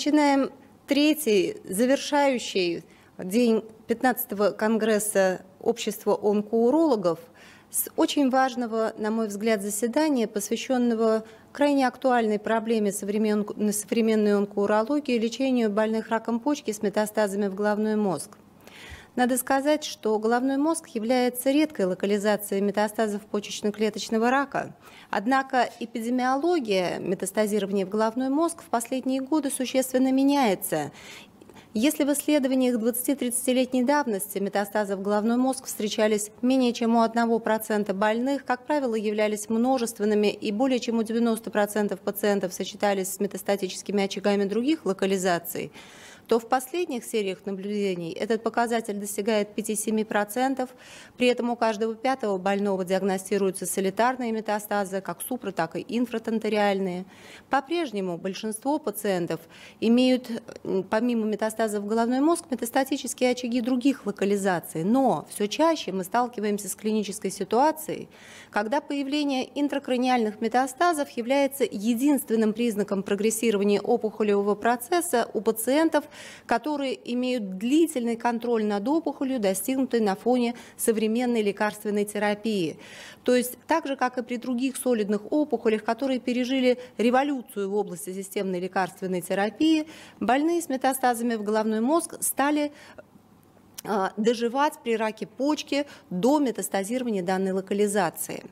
начинаем третий, завершающий день 15-го конгресса общества онкоурологов с очень важного, на мой взгляд, заседания, посвященного крайне актуальной проблеме современной онкоурологии, лечению больных раком почки с метастазами в головной мозг. Надо сказать, что головной мозг является редкой локализацией метастазов почечно-клеточного рака. Однако эпидемиология метастазирования в головной мозг в последние годы существенно меняется. Если в исследованиях 20-30-летней давности метастазы в головной мозг встречались менее чем у 1% больных, как правило, являлись множественными и более чем у 90% пациентов сочетались с метастатическими очагами других локализаций, то в последних сериях наблюдений этот показатель достигает 5-7%. При этом у каждого пятого больного диагностируются солитарные метастазы, как супра, так и инфратенториальные. По-прежнему большинство пациентов имеют, помимо метастазов в головной мозг, метастатические очаги других локализаций. Но все чаще мы сталкиваемся с клинической ситуацией, когда появление интракраниальных метастазов является единственным признаком прогрессирования опухолевого процесса у пациентов, которые имеют длительный контроль над опухолью, достигнутый на фоне современной лекарственной терапии. То есть так же, как и при других солидных опухолях, которые пережили революцию в области системной лекарственной терапии, больные с метастазами в головной мозг стали доживать при раке почки до метастазирования данной локализации.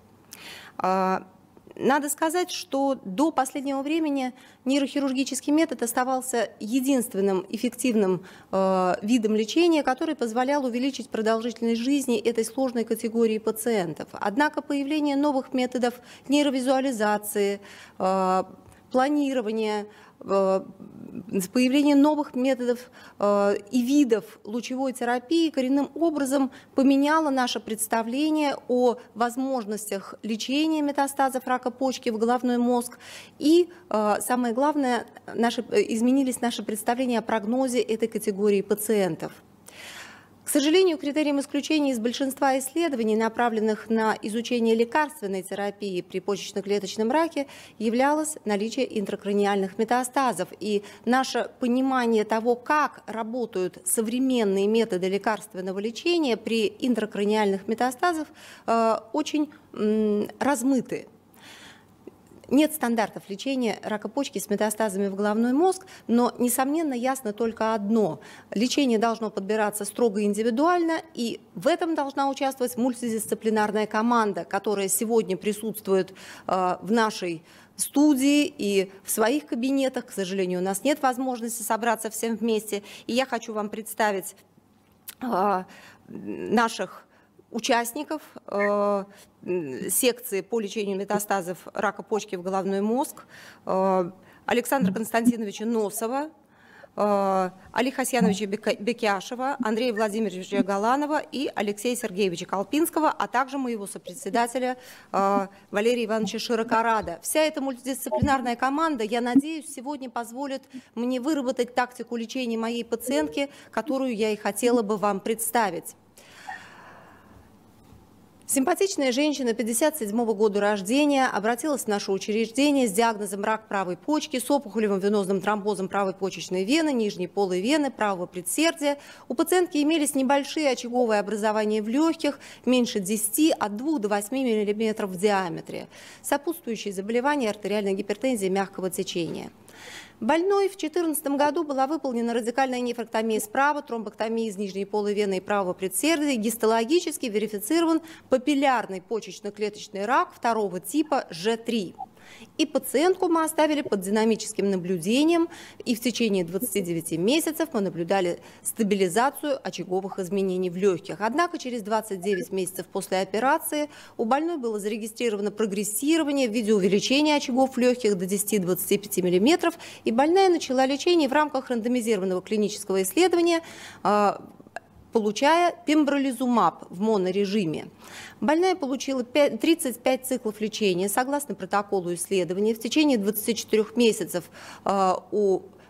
Надо сказать, что до последнего времени нейрохирургический метод оставался единственным эффективным видом лечения, который позволял увеличить продолжительность жизни этой сложной категории пациентов. Однако появление новых методов нейровизуализации, планирования, появление новых методов и видов лучевой терапии коренным образом поменяло наше представление о возможностях лечения метастазов рака почки в головной мозг. И, самое главное, изменились наши представления о прогнозе этой категории пациентов. К сожалению, критерием исключения из большинства исследований, направленных на изучение лекарственной терапии при почечно-клеточном раке, являлось наличие интракраниальных метастазов. И наше понимание того, как работают современные методы лекарственного лечения при интракраниальных метастазах, очень размыты. Нет стандартов лечения рака почки с метастазами в головной мозг, но, несомненно, ясно только одно. Лечение должно подбираться строго индивидуально, и в этом должна участвовать мультидисциплинарная команда, которая сегодня присутствует в нашей студии и в своих кабинетах. К сожалению, у нас нет возможности собраться всем вместе. И я хочу вам представить наших участников секции по лечению метастазов рака почки в головной мозг: Александра Константиновича Носова, Али Хасьяновича Бекяшева, Андрея Владимировича Галанова и Алексея Сергеевича Колпинского, а также моего сопредседателя Валерия Ивановича Широкорада. Вся эта мультидисциплинарная команда, я надеюсь, сегодня позволит мне выработать тактику лечения моей пациентки, которую я и хотела бы вам представить. Симпатичная женщина 57-го года рождения обратилась в наше учреждение с диагнозом рак правой почки, с опухолевым венозным тромбозом правой почечной вены, нижней полой вены, правого предсердия. У пациентки имелись небольшие очаговые образования в легких, меньше 10, от 2 до 8 мм в диаметре. Сопутствующие заболевания: артериальная гипертензия мягкого течения. Больной в 2014 году была выполнена радикальная нефректомия справа, тромбоктомия из нижней полой вены и правого предсердия, гистологически верифицирован папиллярный почечно-клеточный рак второго типа Ж3. И пациентку мы оставили под динамическим наблюдением, и в течение 29 месяцев мы наблюдали стабилизацию очаговых изменений в легких. Однако через 29 месяцев после операции у больной было зарегистрировано прогрессирование в виде увеличения очагов в легких до 10-25 мм, и больная начала лечение в рамках рандомизированного клинического исследования, получая пембролизумаб в монорежиме. Больная получила 35 циклов лечения согласно протоколу исследования. В течение 24 месяцев у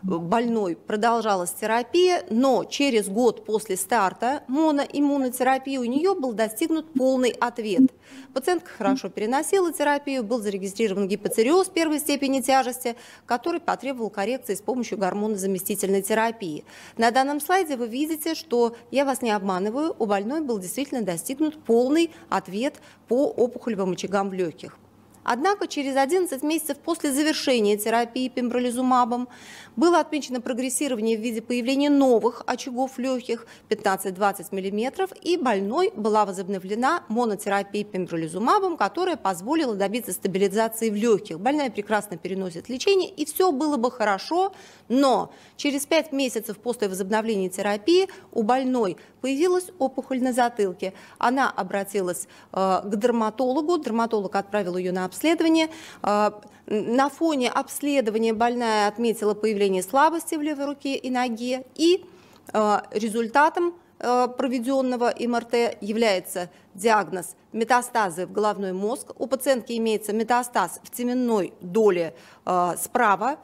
больной продолжалась терапия, но через год после старта моноиммунотерапии у нее был достигнут полный ответ. Пациентка хорошо переносила терапию, был зарегистрирован гипоцериоз первой степени тяжести, который потребовал коррекции с помощью гормонозаместительной терапии. На данном слайде вы видите, что, я вас не обманываю, у больной был действительно достигнут полный ответ по опухолевым очагам в легких. Однако через 11 месяцев после завершения терапии пембролизумабом было отмечено прогрессирование в виде появления новых очагов легких 15-20 мм, и больной была возобновлена монотерапия пембролизумабом, которая позволила добиться стабилизации в легких. Больная прекрасно переносит лечение, и все было бы хорошо, но через 5 месяцев после возобновления терапии у больной появилась опухоль на затылке. Она обратилась к дерматологу, дерматолог отправил ее на обследование. На фоне обследования больная отметила появление слабости в левой руке и ноге, и результатом проведенного МРТ является диагноз метастазы в головной мозг. У пациентки имеется метастаз в теменной доле справа,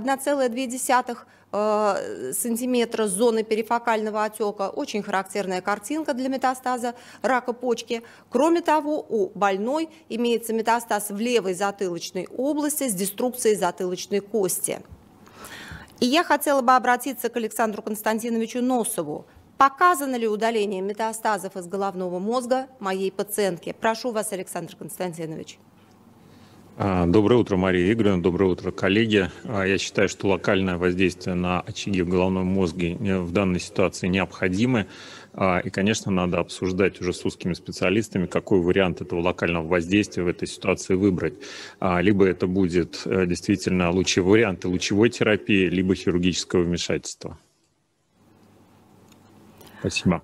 1,2 сантиметра с зоны перифокального отека. Очень характерная картинка для метастаза рака почки. Кроме того, у больной имеется метастаз в левой затылочной области с деструкцией затылочной кости. И я хотела бы обратиться к Александру Константиновичу Носову. Показано ли удаление метастазов из головного мозга моей пациентке? Прошу вас, Александр Константинович. Доброе утро, Мария Игоревна, доброе утро, коллеги. Я считаю, что локальное воздействие на очаги в головном мозге в данной ситуации необходимо. И, конечно, надо обсуждать уже с узкими специалистами, какой вариант этого локального воздействия в этой ситуации выбрать. Либо это будет действительно варианты лучевой терапии, либо хирургического вмешательства. Спасибо.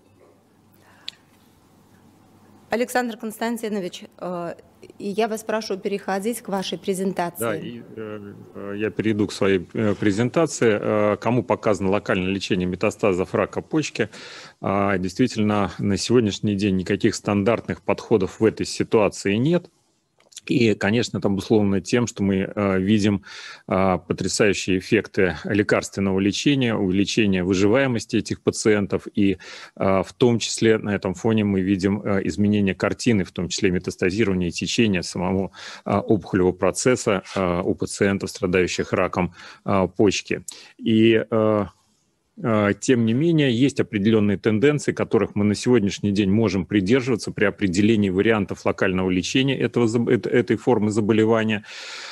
Александр Константинович, я вас прошу переходить к вашей презентации. Да, и я перейду к своей презентации. Кому показано локальное лечение метастазов рака почки? Действительно, на сегодняшний день никаких стандартных подходов в этой ситуации нет. И, конечно, это обусловлено тем, что мы видим потрясающие эффекты лекарственного лечения, увеличения выживаемости этих пациентов. И в том числе на этом фоне мы видим изменение картины, в том числе метастазирование и течение самого опухолевого процесса у пациентов, страдающих раком почки. И тем не менее, есть определенные тенденции, которых мы на сегодняшний день можем придерживаться при определении вариантов локального лечения этой формы заболевания.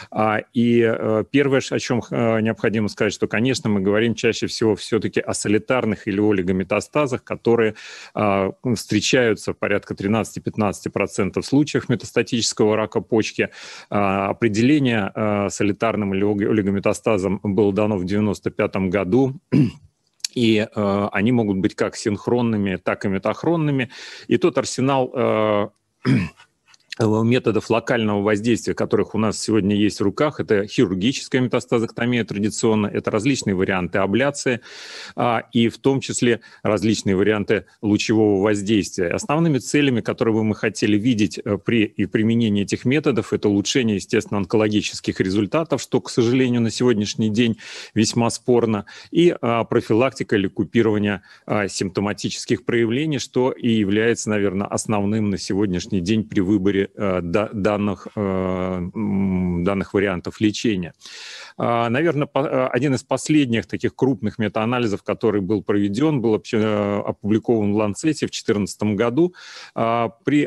И первое, о чем необходимо сказать, что, конечно, мы говорим чаще всего все-таки о солитарных или олигометастазах, которые встречаются в порядка 13-15% случаев метастатического рака почки. Определение солитарным или олигометастазом было дано в 1995 году. И они могут быть как синхронными, так и метахронными. И тот арсенал методов локального воздействия, которых у нас сегодня есть в руках, это хирургическая метастазэктомия традиционно, это различные варианты абляции, и в том числе различные варианты лучевого воздействия. Основными целями, которые бы мы хотели видеть при применении этих методов, это улучшение, естественно, онкологических результатов, что, к сожалению, на сегодняшний день весьма спорно, и профилактика или купирование симптоматических проявлений, что и является, наверное, основным на сегодняшний день при выборе данных вариантов лечения. Наверное, один из последних таких крупных метаанализов, который был проведен, был опубликован в Ланцете в 2014 году. При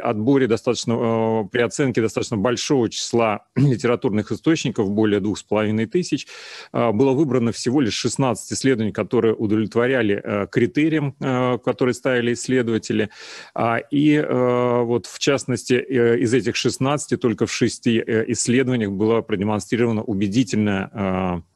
оценке достаточно большого числа литературных источников, более 2500, было выбрано всего лишь 16 исследований, которые удовлетворяли критериям, которые ставили исследователи. И вот в частности, из этих 16 только в 6 исследованиях было продемонстрировано убедительное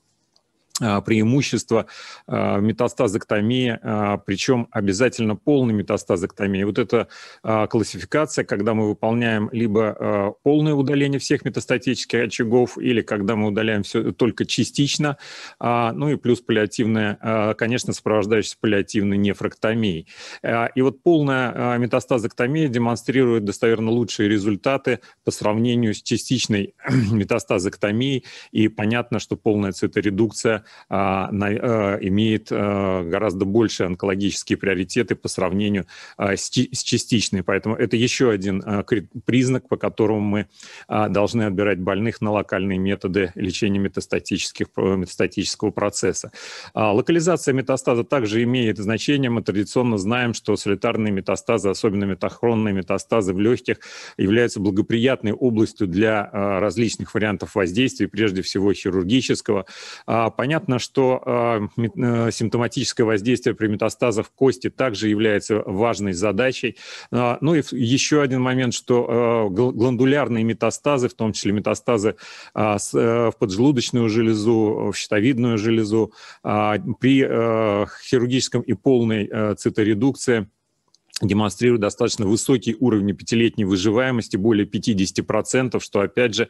преимущество метастазэктомии, причем обязательно полной метастазэктомии. Вот эта классификация, когда мы выполняем либо полное удаление всех метастатических очагов, или когда мы удаляем все только частично, ну и плюс паллиативная, конечно, сопровождающаяся паллиативной нефроктомией. И вот полная метастазэктомия демонстрирует достоверно лучшие результаты по сравнению с частичной метастазэктомией, и понятно, что полная циторедукция имеет гораздо больше онкологические приоритеты по сравнению с частичной. Поэтому это еще один признак, по которому мы должны отбирать больных на локальные методы лечения метастатического процесса. Локализация метастаза также имеет значение. Мы традиционно знаем, что солитарные метастазы, особенно метахронные метастазы в легких, являются благоприятной областью для различных вариантов воздействия, прежде всего хирургического. Понятно, что симптоматическое воздействие при метастазах в кости также является важной задачей. Ну и еще один момент, что гландулярные метастазы, в том числе метастазы в поджелудочную железу, в щитовидную железу, при хирургическом и полной циторедукции демонстрирует достаточно высокий уровень пятилетней выживаемости, более 50%, что, опять же,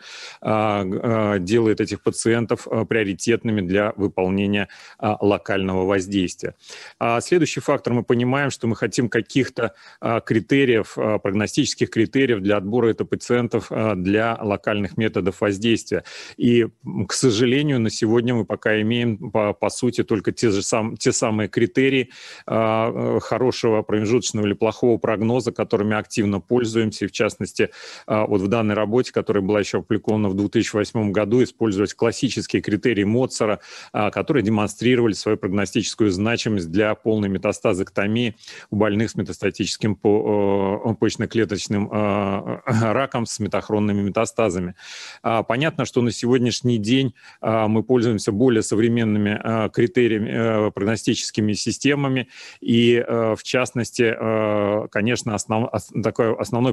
делает этих пациентов приоритетными для выполнения локального воздействия. Следующий фактор. Мы понимаем, что мы хотим каких-то критериев, прогностических критериев для отбора этих пациентов для локальных методов воздействия. И, к сожалению, на сегодня мы пока имеем, по сути, только те самые критерии хорошего промежуточного или плохого прогноза, которыми активно пользуемся, и в частности, вот в данной работе, которая была еще опубликована в 2008 году, использовать классические критерии Моцара, которые демонстрировали свою прогностическую значимость для полной метастазэктомии у больных с метастатическим почечно-клеточным раком с метахронными метастазами. Понятно, что на сегодняшний день мы пользуемся более современными критериями, прогностическими системами, и в частности, конечно, основное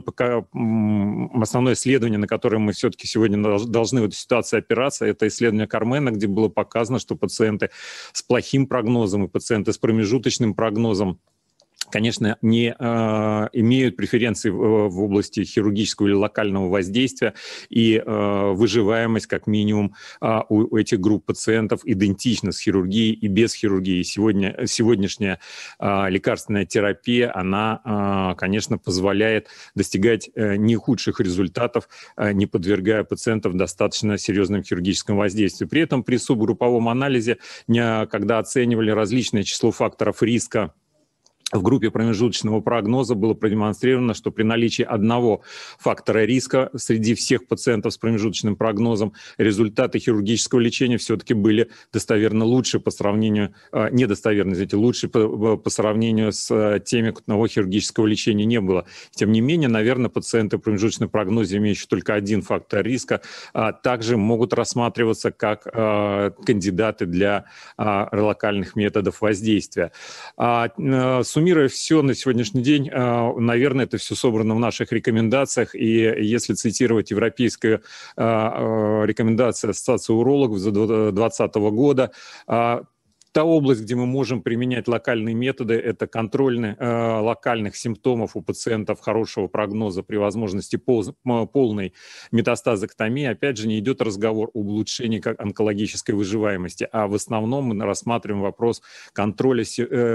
исследование, на которое мы все-таки сегодня должны в этой ситуации опираться, это исследование Кармена, где было показано, что пациенты с плохим прогнозом и пациенты с промежуточным прогнозом, конечно, не имеют преференций в области хирургического или локального воздействия, и выживаемость, как минимум, у этих групп пациентов идентична с хирургией и без хирургии. Сегодняшняя лекарственная терапия, она, конечно, позволяет достигать не худших результатов, не подвергая пациентов достаточно серьезным хирургическим воздействию. При этом при субгрупповом анализе, когда оценивали различное число факторов риска в группе промежуточного прогноза, было продемонстрировано, что при наличии одного фактора риска среди всех пациентов с промежуточным прогнозом результаты хирургического лечения все-таки были достоверно лучше по сравнению, недостоверно, лучше по сравнению с теми, у кого хирургического лечения не было. Тем не менее, наверное, пациенты в промежуточном прогнозе, имеющие только один фактор риска, также могут рассматриваться как кандидаты для локальных методов воздействия. Суммируя все на сегодняшний день, наверное, это все собрано в наших рекомендациях, и если цитировать европейскую рекомендацию Ассоциации урологов за 2020 года, та область, где мы можем применять локальные методы, это контроль локальных симптомов у пациентов хорошего прогноза при возможности полной метастазэктомии. Опять же, не идет разговор об улучшении онкологической выживаемости, а в основном мы рассматриваем вопрос контроля,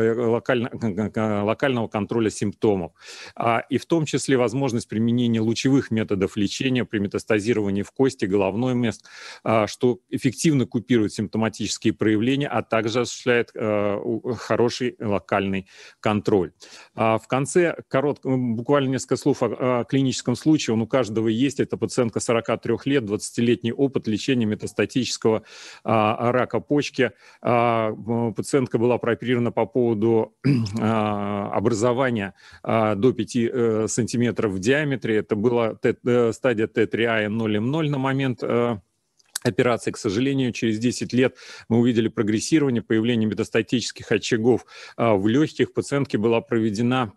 локального контроля симптомов. И в том числе возможность применения лучевых методов лечения при метастазировании в кости, головной мозг, что эффективно купирует симптоматические проявления, а также осуществляет хороший локальный контроль. В конце буквально несколько слов о клиническом случае. Он у каждого есть. Это пациентка 43 лет, 20-летний опыт лечения метастатического рака почки. Пациентка была прооперирована по поводу образования до 5 сантиметров в диаметре. Это была стадия Т3А0М0 на момент операции. К сожалению, через 10 лет мы увидели прогрессирование, появление метастатических очагов в легких. Пациентке была проведено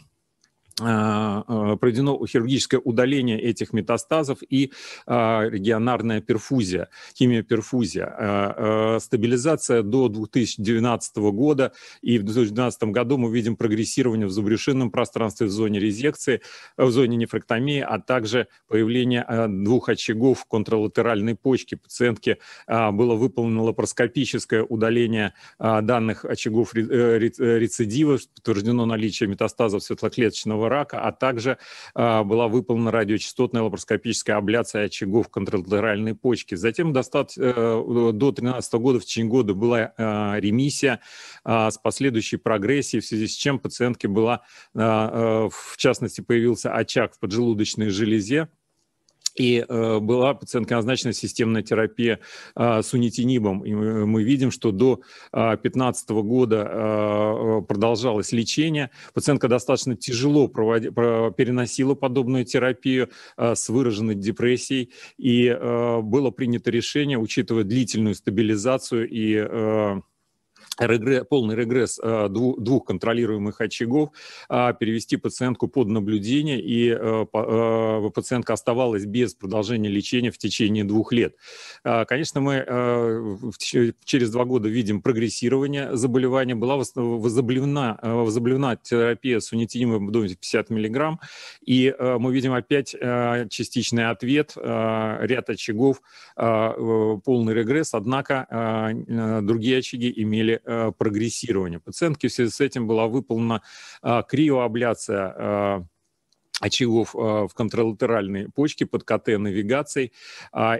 хирургическое удаление этих метастазов и регионарная перфузия, химиоперфузия. Стабилизация до 2012 года, и в 2012 году мы видим прогрессирование в забрюшинном пространстве, в зоне резекции, в зоне нефректомии, а также появление 2 очагов контралатеральной почки. Пациентке было выполнено лапароскопическое удаление данных очагов рецидива, подтверждено наличие метастазов светлоклеточного почечного рака, а также была выполнена радиочастотная лапароскопическая абляция очагов контралатеральной почки. Затем до 2013 года, в течение года, была ремиссия с последующей прогрессией, в связи с чем пациентке была, в частности, появился очаг в поджелудочной железе, и была пациентке назначена системная терапия сунитинибом. И мы видим, что до 2015 года продолжалось лечение. Пациентка достаточно тяжело переносила подобную терапию с выраженной депрессией. И было принято решение, учитывая длительную стабилизацию и полный регресс двух контролируемых очагов, перевести пациентку под наблюдение, и пациентка оставалась без продолжения лечения в течение 2 лет. Конечно, мы через 2 года видим прогрессирование заболевания. Была возобновлена терапия сунитинимом в дозе 50 мг, и мы видим опять частичный ответ, ряд очагов, полный регресс, однако другие очаги имели прогрессирование. Пациентке в связи с этим была выполнена криоабляция очагов в контралатеральной почке под КТ-навигацией, а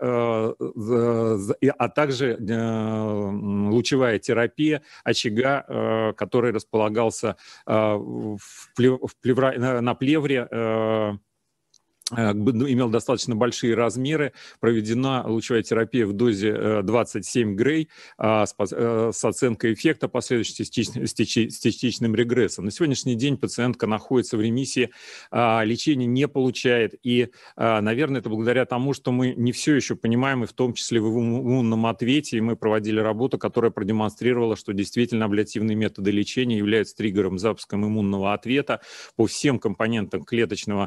также лучевая терапия очага, который располагался на плевре, имел достаточно большие размеры. Проведена лучевая терапия в дозе 27 Грей с оценкой эффекта, последующей с частичным регрессом. На сегодняшний день пациентка находится в ремиссии, лечение не получает. И, наверное, это благодаря тому, что мы не все еще понимаем, и в том числе в иммунном ответе. И мы проводили работу, которая продемонстрировала, что действительно абляционные методы лечения являются триггером запуска иммунного ответа по всем компонентам клеточного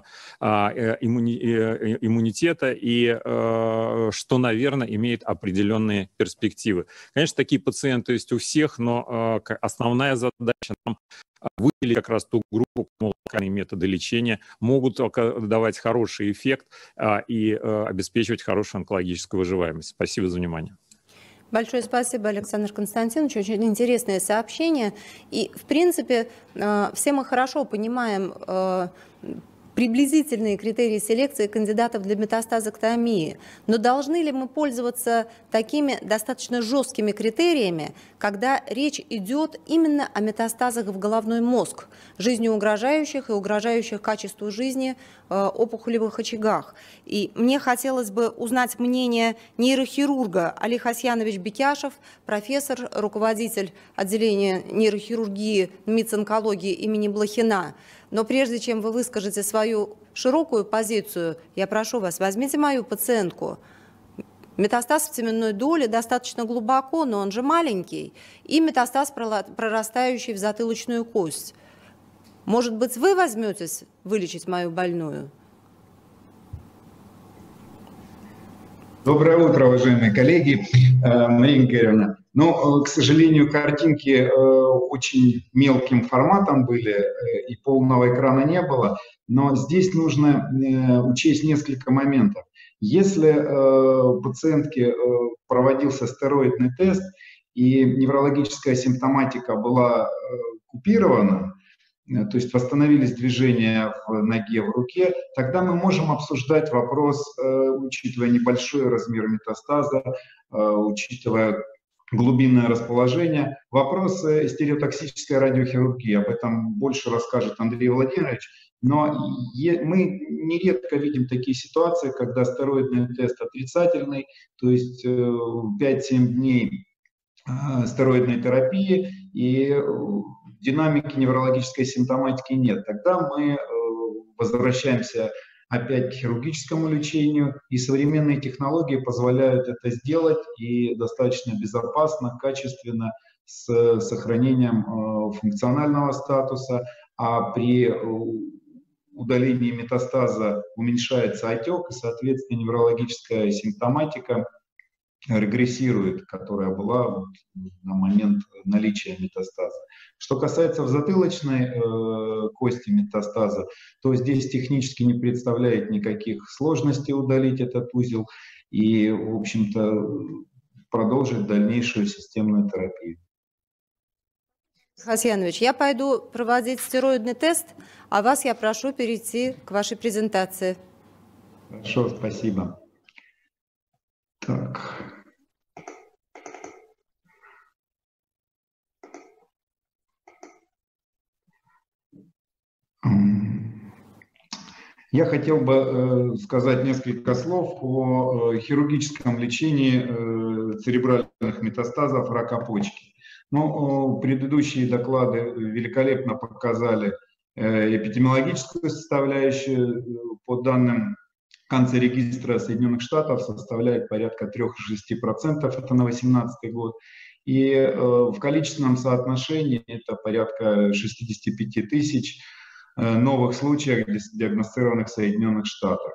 иммунитета, и что, наверное, имеет определенные перспективы. Конечно, такие пациенты есть у всех, но основная задача нам выделить как раз ту группу, кому локальные методы лечения могут давать хороший эффект и обеспечивать хорошую онкологическую выживаемость. Спасибо за внимание. Большое спасибо, Александр Константинович. Очень интересное сообщение. И, в принципе, все мы хорошо понимаем приблизительные критерии селекции кандидатов для метастазэктомии. Но должны ли мы пользоваться такими достаточно жесткими критериями, когда речь идет именно о метастазах в головной мозг, жизнеугрожающих и угрожающих качеству жизни опухолевых очагах? И мне хотелось бы узнать мнение нейрохирурга Али Хасьянович Бекяшев, профессор, руководитель отделения нейрохирургии МИЦ онкологии имени Блохина. Но прежде чем вы выскажете свою широкую позицию, я прошу вас, возьмите мою пациентку. Метастаз в теменной доле достаточно глубоко, но он же маленький, и метастаз, прорастающий в затылочную кость. Может быть, вы возьметесь вылечить мою больную? Доброе утро, уважаемые коллеги. Марина Игоревна, ну, к сожалению, картинки очень мелким форматом были, и полного экрана не было, но здесь нужно учесть несколько моментов. Если пациентке проводился стероидный тест и неврологическая симптоматика была купирована, то есть восстановились движения в ноге, в руке, тогда мы можем обсуждать вопрос, учитывая небольшой размер метастаза, учитывая глубинное расположение. Вопрос стереотоксической радиохирургии, об этом больше расскажет Андрей Владимирович. Но мы нередко видим такие ситуации, когда стероидный тест отрицательный, то есть 5-7 дней стероидной терапии, и динамики неврологической симптоматики нет. Тогда мы возвращаемся опять к хирургическому лечению, и современные технологии позволяют это сделать и достаточно безопасно, качественно, с сохранением функционального статуса, а при удалении метастаза уменьшается отек, и, соответственно, неврологическая симптоматика регрессирует, которая была на момент наличия метастаза. Что касается затылочной кости метастаза, то здесь технически не представляет никаких сложностей удалить этот узел и, в общем-то, продолжить дальнейшую системную терапию. Хасьянович, я пойду проводить стероидный тест, а вас я прошу перейти к вашей презентации. Хорошо, спасибо. Так. Я хотел бы сказать несколько слов о хирургическом лечении церебральных метастазов рака почки. Ну, предыдущие доклады великолепно показали эпидемиологическую составляющую. По данным канцерегистра Соединенных Штатов составляет порядка 3-6%, это на 2018 год. И в количественном соотношении это порядка 65 тысяч новых случаев, диагностированных в Соединенных Штатах.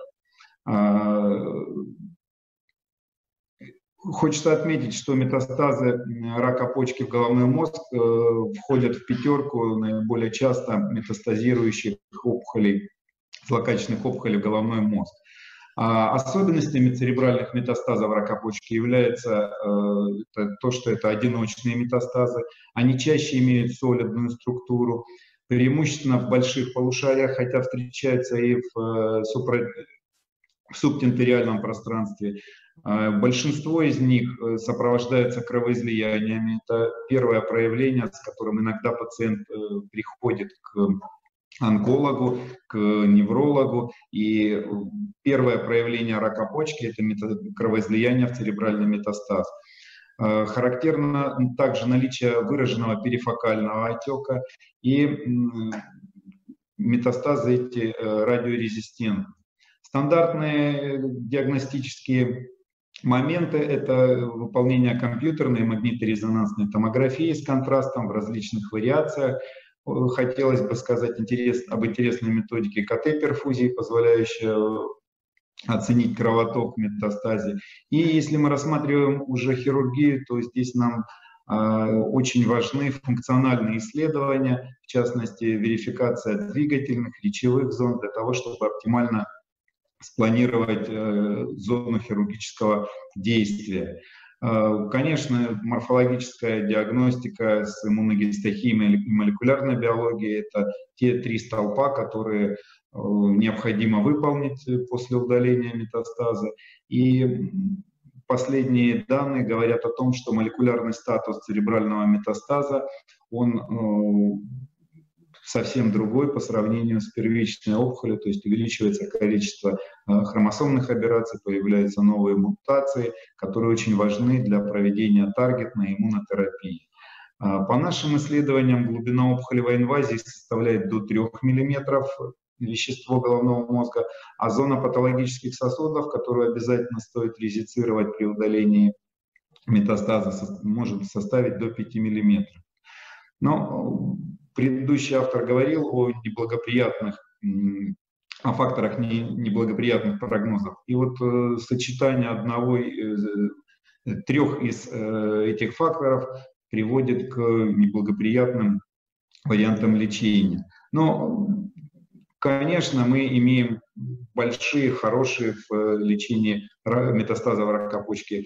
Хочется отметить, что метастазы рака почки в головной мозг входят в пятерку наиболее часто метастазирующих опухолей, злокачественных опухолей в головной мозг. Особенностями церебральных метастазов рака почки является то, что это одиночные метастазы. Они чаще имеют солидную структуру, преимущественно в больших полушариях, хотя встречаются и в субтенториальном пространстве. Большинство из них сопровождается кровоизлияниями. Это первое проявление, с которым иногда пациент приходит к онкологу, к неврологу. И первое проявление рака почки – это кровоизлияние в церебральный метастаз. Характерно также наличие выраженного перифокального отека, и метастазы эти радиорезистентны. Стандартные диагностические моменты – это выполнение компьютерной магниторезонансной томографии с контрастом в различных вариациях. Хотелось бы сказать об интересной методике КТ-перфузии, позволяющей оценить кровоток в метастазе. И если мы рассматриваем уже хирургию, то здесь нам очень важны функциональные исследования, в частности, верификация двигательных, речевых зон, для того, чтобы оптимально спланировать зону хирургического действия. Конечно, морфологическая диагностика с иммуногистохимией и молекулярной биологией – это те три столпа, которые необходимо выполнить после удаления метастаза. И последние данные говорят о том, что молекулярный статус церебрального метастаза, он совсем другой по сравнению с первичной опухолью, то есть увеличивается количество хромосомных аберраций, появляются новые мутации, которые очень важны для проведения таргетной иммунотерапии. По нашим исследованиям, глубина опухолевой инвазии составляет до 3 мм вещество головного мозга, а зона патологических сосудов, которую обязательно стоит резицировать при удалении метастаза, может составить до 5 мм. Но предыдущий автор говорил о факторах неблагоприятных прогнозов. И вот сочетание трех из этих факторов приводит к неблагоприятным вариантам лечения. Но, конечно, мы имеем большие, хорошие в лечении метастазов рака почки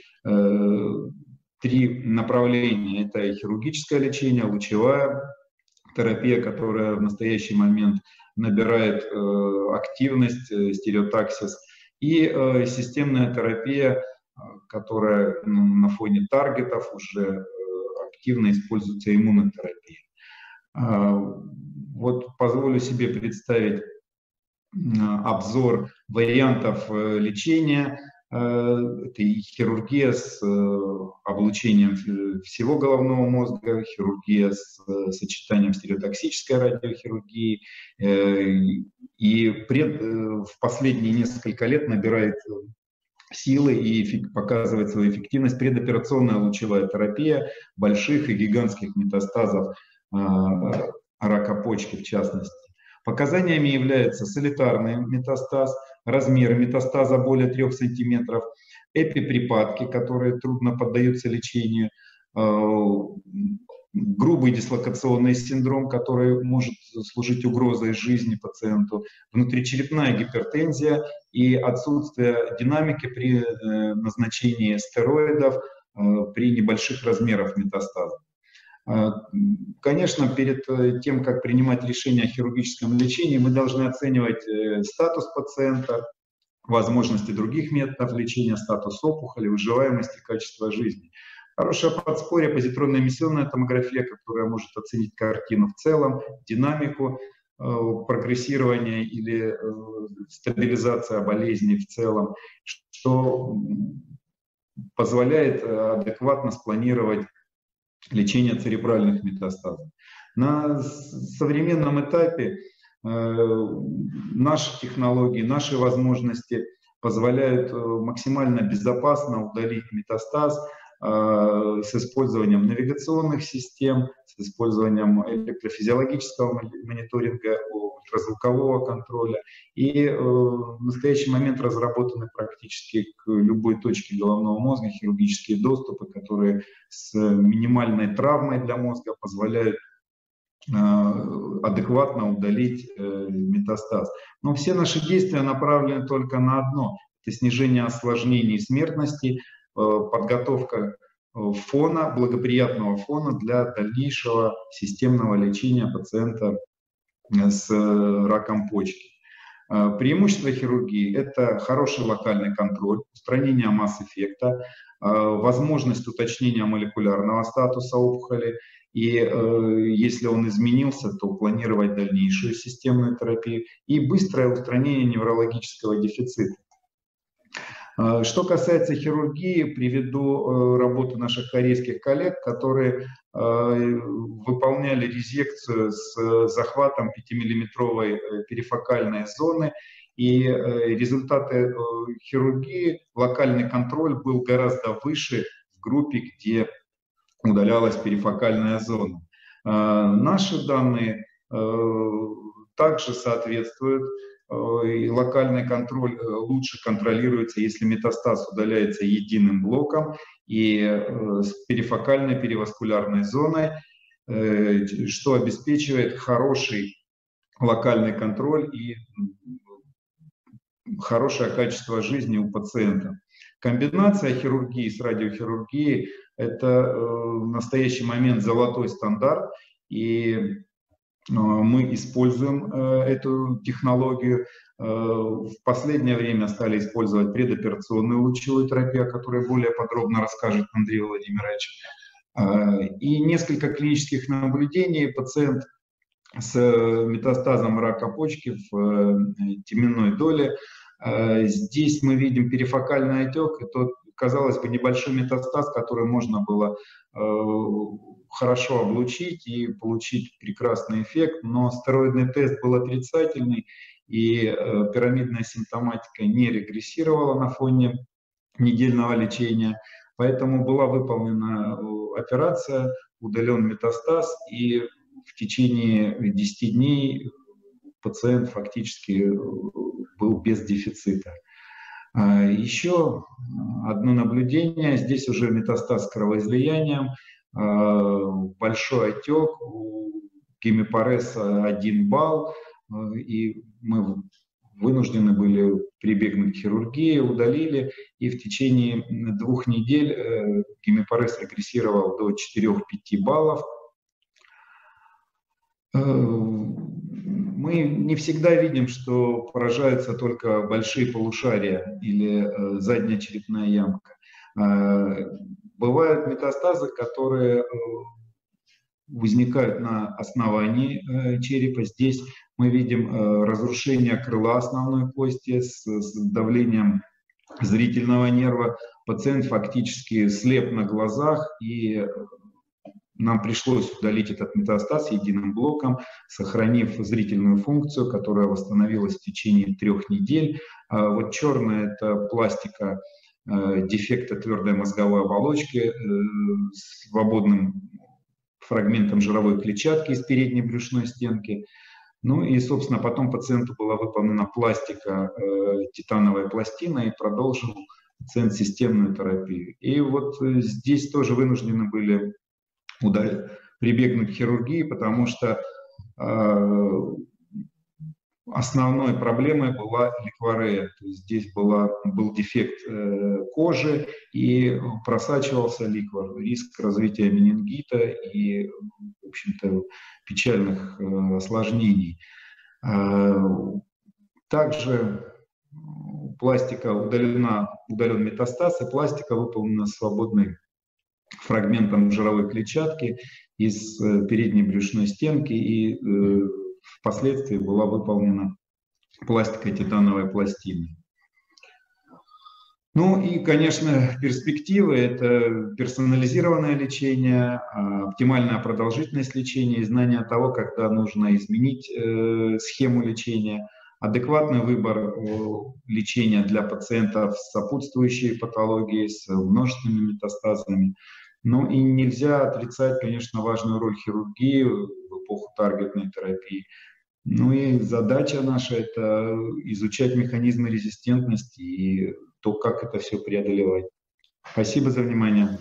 3 направления. Это хирургическое лечение, лучевая терапия, которая в настоящий момент набирает активность, стереотаксис, и системная терапия, которая на фоне таргетов уже активно используется иммунотерапия. Вот позволю себе представить обзор вариантов лечения. Это и хирургия с облучением всего головного мозга, хирургия с сочетанием стереотоксической радиохирургии. И в последние несколько лет набирает силы и показывает свою эффективность предоперационная лучевая терапия больших и гигантских метастазов рака почки в частности. Показаниями являются солитарный метастаз, размеры метастаза более 3 см, эпиприпадки, которые трудно поддаются лечению, грубый дислокационный синдром, который может служить угрозой жизни пациенту, внутричерепная гипертензия и отсутствие динамики при назначении стероидов при небольших размерах метастаза. Конечно, перед тем, как принимать решение о хирургическом лечении, мы должны оценивать статус пациента, возможности других методов лечения, статус опухоли, выживаемости, качество жизни. Хорошее подспорье — позитронная эмиссионная томография, которая может оценить картину в целом, динамику прогрессирования или стабилизация болезни в целом, что позволяет адекватно спланировать лечение церебральных метастазов. На современном этапе наши технологии, наши возможности позволяют максимально безопасно удалить метастаз с использованием навигационных систем, с использованием электрофизиологического мониторинга, ультразвукового контроля. И в настоящий момент разработаны практически к любой точке головного мозга хирургические доступы, которые с минимальной травмой для мозга позволяют адекватно удалить метастаз. Но все наши действия направлены только на одно — это снижение осложнений и смертности, подготовка фона, благоприятного фона для дальнейшего системного лечения пациента с раком почки. Преимущество хирургии — это хороший локальный контроль, устранение масс-эффекта, возможность уточнения молекулярного статуса опухоли, и если он изменился, то планировать дальнейшую системную терапию, и быстрое устранение неврологического дефицита. Что касается хирургии, приведу работу наших корейских коллег, которые выполняли резекцию с захватом 5-миллиметровой перифокальной зоны, и результаты хирургии, локальный контроль был гораздо выше в группе, где удалялась перифокальная зона. Наши данные также соответствуют, и локальный контроль лучше контролируется, если метастаз удаляется единым блоком и с перифокальной периваскулярной зоной, что обеспечивает хороший локальный контроль и хорошее качество жизни у пациента. Комбинация хирургии с радиохирургией — это в настоящий момент золотой стандарт, и мы используем эту технологию. В последнее время стали использовать предоперационную лучевую терапию, о которой более подробно расскажет Андрей Владимирович. И несколько клинических наблюдений. Пациент с метастазом рака почки в теменной доле. Здесь мы видим перифокальный отек. Это, казалось бы, небольшой метастаз, который можно было хорошо облучить и получить прекрасный эффект, но стероидный тест был отрицательный, и пирамидная симптоматика не регрессировала на фоне недельного лечения, поэтому была выполнена операция, удален метастаз, и в течение 10 дней пациент фактически был без дефицита. Еще одно наблюдение, здесь уже метастаз с кровоизлиянием, большой отек, у гемипареса 1 балл, и мы вынуждены были прибегнуть к хирургии, удалили, и в течение 2 недель гемипарез регрессировал до 4-5 баллов. Мы не всегда видим, что поражаются только большие полушария или задняя черепная ямка. Бывают метастазы, которые возникают на основании черепа. Здесь мы видим разрушение крыла основной кости с давлением зрительного нерва. Пациент фактически слеп на глазах, и нам пришлось удалить этот метастаз единым блоком, сохранив зрительную функцию, которая восстановилась в течение 3 недель. Вот черная — это пластика дефекта твердой мозговой оболочки с свободным фрагментом жировой клетчатки из передней брюшной стенки. Ну и, собственно, потом пациенту была выполнена пластика титановой пластины, и продолжил пациент системную терапию. И вот здесь тоже вынуждены были прибегнуть к хирургии, потому что основной проблемой была ликворея. То есть здесь был дефект кожи и просачивался ликвор. Риск развития менингита и, в общем-то, печальных осложнений. Также пластика удален метастаз, и пластика выполнена свободным фрагментом жировой клетчатки из передней брюшной стенки, и впоследствии была выполнена пластика титановой пластины. Ну и, конечно, перспективы – это персонализированное лечение, оптимальная продолжительность лечения и знание того, когда нужно изменить схему лечения, адекватный выбор лечения для пациентов с сопутствующей патологией, с множественными метастазами. Ну и нельзя отрицать, конечно, важную роль хирургии в эпоху таргетной терапии. Ну и задача наша – это изучать механизмы резистентности и то, как это все преодолевать. Спасибо за внимание.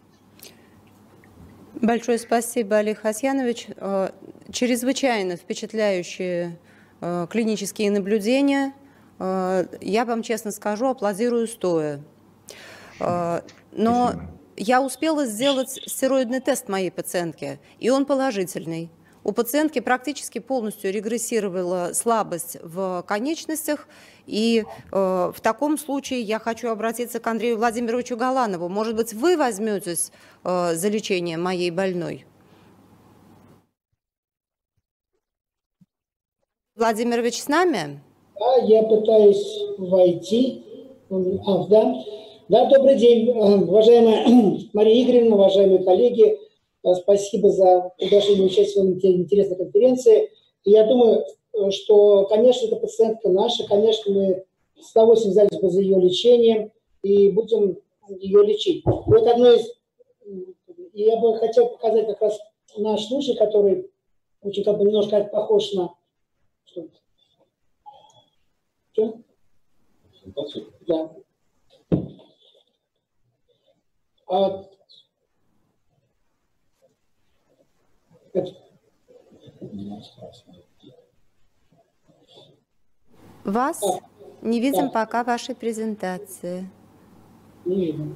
Большое спасибо, Олег Хасьянович. Чрезвычайно впечатляющие клинические наблюдения. Я вам честно скажу, аплодирую стоя. Но Спасибо. Я успела сделать стероидный тест моей пациентке, и он положительный. У пациентки практически полностью регрессировала слабость в конечностях, и в таком случае я хочу обратиться к Андрею Владимировичу Галанову. Может быть, вы возьметесь за лечение моей больной? Владимирович с нами? Да, я пытаюсь войти. Да. Да, добрый день, уважаемая Мария Игоревна, уважаемые коллеги. Спасибо за приглашение участия в интересной конференции. Я думаю, что, конечно, эта пациентка наша, конечно, мы с удовольствием взялись бы за ее лечение и будем ее лечить. Вот одно из... Я бы хотел показать как раз наш случай, который очень как бы немножко похож на... Что? Да. Вас не видим пока вашей презентации. Не видно.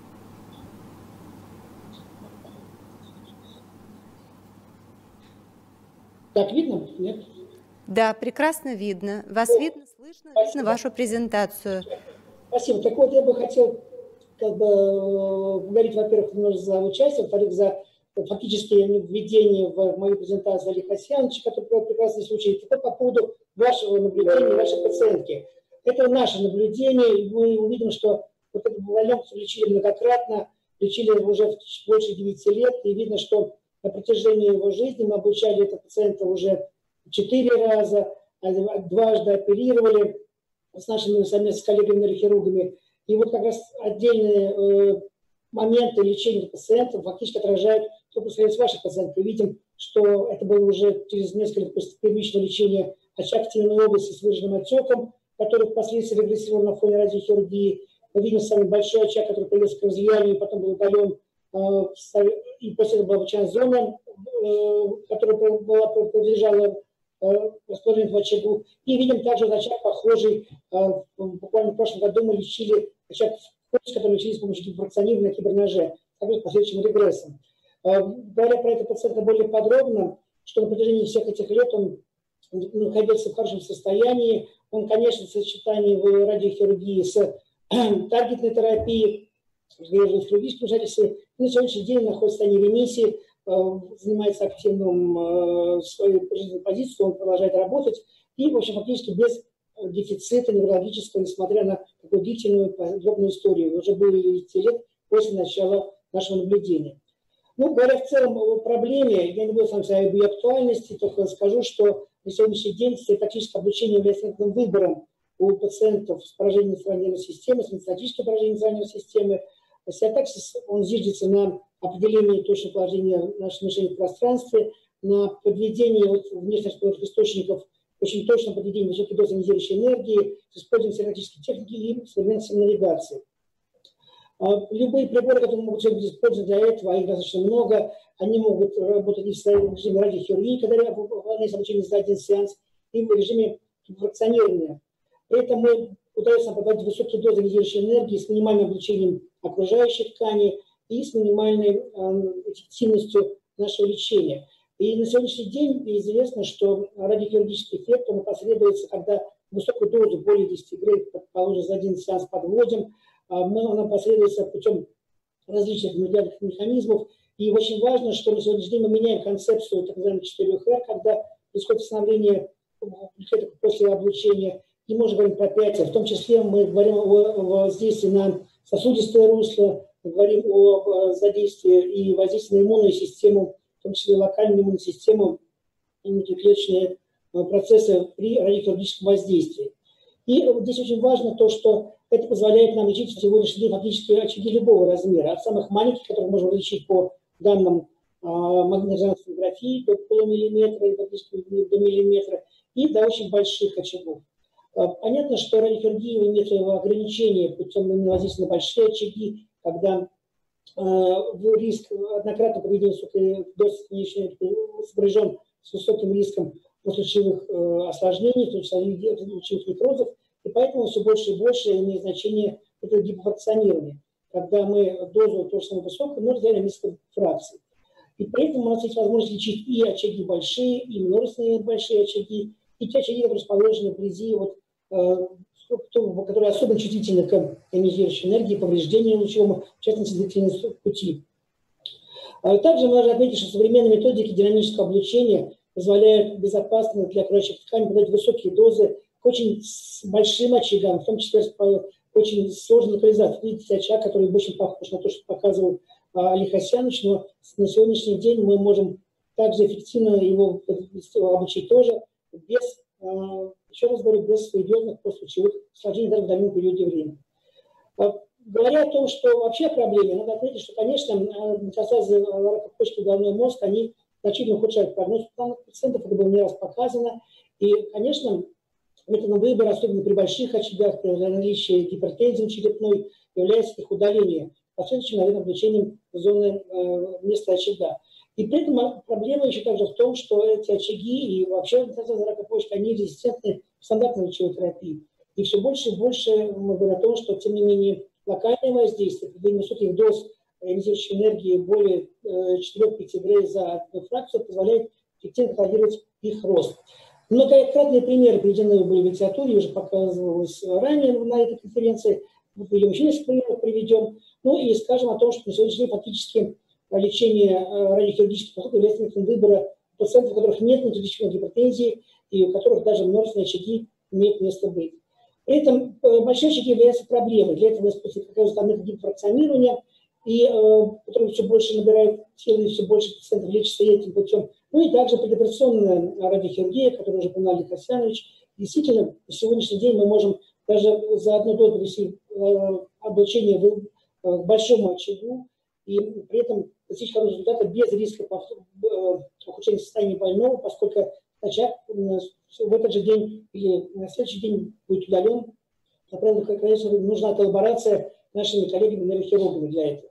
Так видно? Нет? Да, прекрасно видно. Вас видно, слышно, видно вашу презентацию. Спасибо. Так вот, я бы хотел благодарить, во-первых, немножко за участие, во-вторых, за фактически введение в мою презентацию Олега Хасьяновича, который был прекрасный случай. Теперь по поводу вашего наблюдения, вашей пациентки. Это наше наблюдение, и мы увидим, что вот эту больную лечили многократно, лечили уже больше 9 лет, и видно, что на протяжении его жизни мы обучали этого пациента уже 4 раза, дважды оперировали с нашими совместно с коллегами-нейрохирургами. И вот как раз отдельные моменты лечения пациентов фактически отражают то, что с вашей пациенткой. Видим, что это было уже через несколько лет после первичного лечения очаг теменной области с выраженным отеком, который впоследствии регрессировал на фоне радиохирургии. Мы видим с вами большой очаг, который появился к разъянию, потом был удален, и после этого была обычная зона, которая подлежала расположению в очагу. И видим также очаг похожий. Буквально в прошлом году мы лечили очаг, который лечили с помощью гипофракционированного киберножа, также с последующим регрессом. Говоря про этого пациента более подробно, что на протяжении всех этих лет он находился в хорошем состоянии. Он, конечно, в сочетании в радиохирургии с таргетной терапией, с хирургическим вмешательством, на сегодняшний день находится в состоянии ремиссии, занимается активным свою жизненную позицию, он продолжает работать и, в общем, фактически без дефицита неврологического, несмотря на такую длительную, подробную историю. Уже было 9 лет после начала нашего наблюдения. Ну, говоря в целом о проблеме, я не буду сам сказать об ее актуальности, только скажу, что на сегодняшний день стереотактическое обучение является выбором у пациентов с поражением нейронной системы, с метастатическим поражением нейронной системы. Стереотаксис, он зиждется на определении точного положения наших мишеней в пространстве, на подведении внешних источников, очень точном подведении высокой дозы ионизирующей энергии, с использованием стереотактической техники и современной навигации. Любые приборы, которые могут быть использованы для этого, их достаточно много, они могут работать и в режиме радиохирургии, когда выполняется обучение за один сеанс, и в режиме гипофракционированные. При этом мы удается подать высокие дозы ионизирующей энергии с минимальным облучением окружающих тканей и с минимальной эффективностью нашего лечения. И на сегодняшний день известно, что радиохирургический эффект он опосредуется, когда высокую дозу, более 10 грей, положим, за один сеанс подводим, он опосредуется путем различных молекулярных механизмов. И очень важно, что на сегодняшний день мы меняем концепцию так называемой 4Х, когда происходит восстановление после облучения. И мы уже говорим про 5, в том числе мы говорим о воздействии на сосудистое русло, мы говорим о задействии и воздействии на иммунную систему, в том числе локальную иммунную систему и внутриклеточные процессы при радиохирургическом воздействии. И здесь очень важно то, что это позволяет нам лечить в сегодняшний день фактически очаги любого размера, от самых маленьких, которые можем лечить по данным магнитно-резонансной томографии до полумиллиметра, до миллиметра, и до очень больших очагов. Понятно, что радиохирургия имеет ограничения путем воздействия на большие очаги, когда риск однократного проведения высокой дозы сопряжен с высоким риском случаевых осложнений, случаевых некрозов, и поэтому все больше и больше имеет значение это гипофракционирование, когда мы дозу тоже самую высокую, но разделяем несколько фракций. И при этом у нас есть возможность лечить и очаги большие, и множественные большие очаги, и те очаги, которые расположены вблизи, которые особенно чувствительны к ионизирующей энергии, повреждению лучевому, в частности, двигательного пути. Также можно отметить, что современные методики динамического облучения позволяют безопасно для окружающих тканей подать высокие дозы к очень большим очагам, в том числе с очень сложной локализацией. Видите, очаг, который очень похож на то, что показывал Али Хасьянович, но на сегодняшний день мы можем также эффективно его обучить тоже без, еще раз говорю, без серьезных постлучевых осложнений даже в дальнем периоде времени. Говоря о том, что вообще о проблеме, надо отметить, что, конечно, метастазы рака почки и головного мозга, они значительно ухудшают прогноз пациентов, это было не раз показано. И, конечно, методом выбора, особенно при больших очагах, при наличии гипертензии черепной, является их удаление, последующим, наверное, облучением зоны места очага. И при этом проблема еще также в том, что эти очаги и вообще метастазы рака почки, они резистентны к стандартной лечебной терапии. И все больше и больше мы говорим о том, что, тем не менее, локальное воздействие, при высоких доз ионизирующей энергии более 4-5 грей за одну фракцию позволяет эффективно контролировать их рост. Многократные примеры приведены были в литературе, уже показывалось ранее на этой конференции. Мы еще несколько примеров приведем. Ну и скажем о том, что на сегодняшний день фактически лечение радиохирургических подходов является методом выбора пациентов, у которых нет внутрилечебной гипертензии и у которых даже множественные очаги имеют место быть. При этом большие очаги являются проблемой. Для этого используется метод гипофракционирования, который все больше набирает силы и все больше пациентов лечится этим путем. Ну и также предоперационная радиохирургия, которую уже упоминал Али Хасьянович. Действительно, на сегодняшний день мы можем даже за одну дозу провести облучение к большому очагу и при этом достичь хорошего результата без риска ухудшения состояния больного, поскольку очаг в этот же день или на следующий день будет удален. Правда, конечно, нужна коллаборация нашими коллегами-нейрохирургами для этого.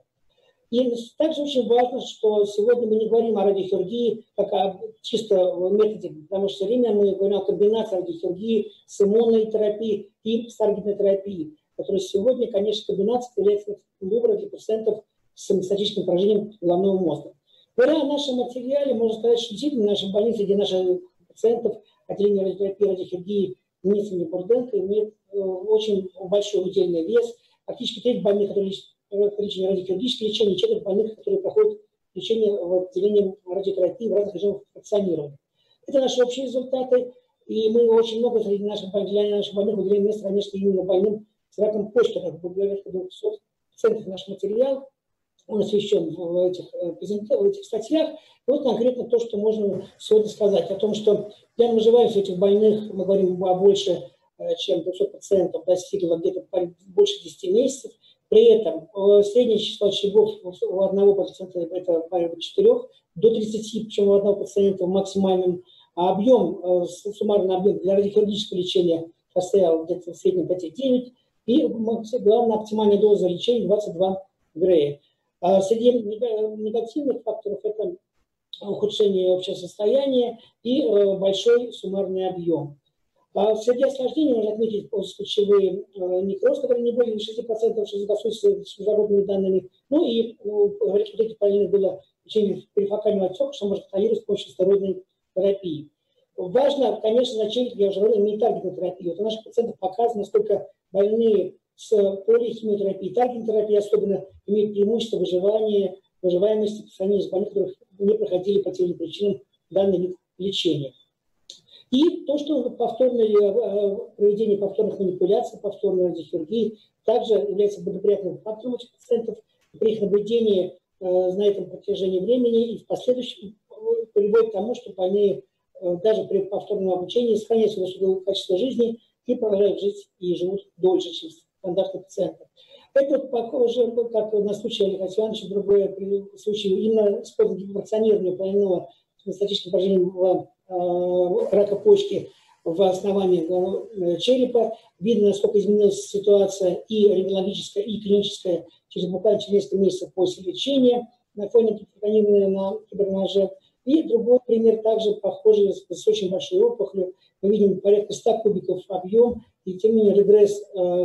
И также очень важно, что сегодня мы не говорим о радиохирургии как о чисто методе, потому что все время мы говорим о комбинации радиохирургии с иммунной терапией и с таргетной терапией, которая сегодня, конечно, комбинация является выбором для пациентов с метастатическим поражением головного мозга. Говоря о нашем материале, можно сказать, что действительно в нашей больнице, где наших пациентов отделение радиотерапии и радиохирургии имени Бурденко имеет очень большой удельный вес. Практически треть больных, которые лечат радиохирургическое лечение, четверть больных, которые проходят лечение в отделении радиотерапии в разных режимах фракционирования. Это наши общие результаты, и мы очень много среди наших больных выделяем место, конечно, именно больным с раком почки, как бы говорят, 200 пациентов наш материал, он освещен в этих статьях. И вот конкретно то, что можно сегодня сказать, о том, что для выживаемости этих больных, мы говорим о больше, чем 200 пациентов, достигло где-то больше 10 месяцев. При этом среднее число очагов у одного пациента это порядка 4, до 30, причем у одного пациента в максимальном объем, суммарный объем для радиохирургического лечения состоял где-то в среднем 5,9, и главная оптимальная доза лечения 22 грея. Среди негативных факторов это ухудшение общего состояния и большой суммарный объем. Среди осложнений можно отметить случаевые некроз, которые не более 6%, что соответствует с международными данными. Ну и у этих больных было лечение перифокального отека, что может контролировать с помощью стероидной терапии. Важно, конечно, значение, я уже говорил, не таргетной терапии. Вот у наших пациентов показано, насколько больные с полихимиотерапией, таргетной терапией особенно имеют преимущество выживаемости по сравнению с больными, которые не проходили по тем причинам данный вид лечения. И то, что проведение повторных манипуляций, повторной радиохирургии также является благоприятным фактором этих пациентов. При их наблюдении на этом протяжении времени и в последующем приводит к тому, что больные даже при повторном обучении сохраняют свое качество жизни и продолжают жить и живут дольше, чем стандартные пациенты. Это похоже, как на случае Олега Ивановича, другое случай именно использования гипопропорционированного двойного статического поражения рака почки в основании черепа. Видно, насколько изменилась ситуация и рентгенологическая, и клиническая буквально через несколько месяцев после лечения на фоне перитонеального на киберноже. И другой пример также похожий с очень большой опухолью. Мы видим порядка 100 кубиков объем, и тем не менее регресс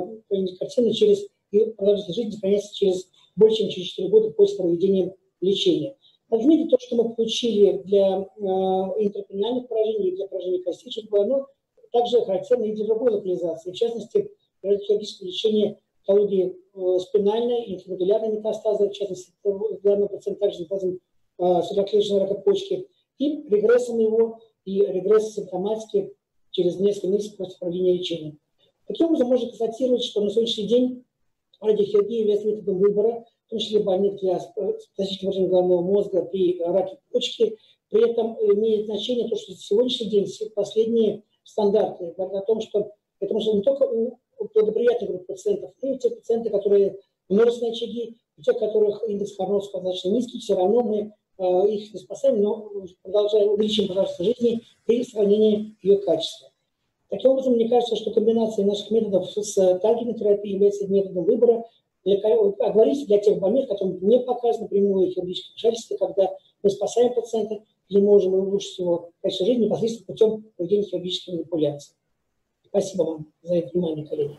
картины через и продолжительность жизни сохраняется через больше, чем через 4 года после проведения лечения. Отметить то, что мы получили для интракрaniальных поражений и для поражений костей черепа, оно также характерно и для другой локализации. В частности, радиохирургическое лечение патологии спинальной и инфрамедулярной метастазы, в частности, данного пациента также с метастазом сверхклеточного рака почки, и регрессом его, и регресс симптоматики через несколько месяцев после проведения лечения. Таким образом, можно констатировать, что на сегодняшний день радиохирургия является методом выбора, в том числе больных для специфического поражения головного мозга при раке почки. При этом имеет значение то, что на сегодняшний день последние стандарты говорят о том, что это может не только у благоприятных групп пациентов, но и у тех пациентов, которые множественные очаги, у тех, у которых индекс Харнова достаточно низкий, все равно мы их не спасаем, но увеличим продолжительность жизни при сохранении ее качества. Таким образом, мне кажется, что комбинация наших методов с таргетной терапией является методом выбора, оговорить для тех больных, которым не показано прямое хирургическое вмешательство, когда мы спасаем пациента или можем улучшить его качество жизни непосредственно путем проведения хирургической манипуляции. Спасибо вам за это внимание, коллеги.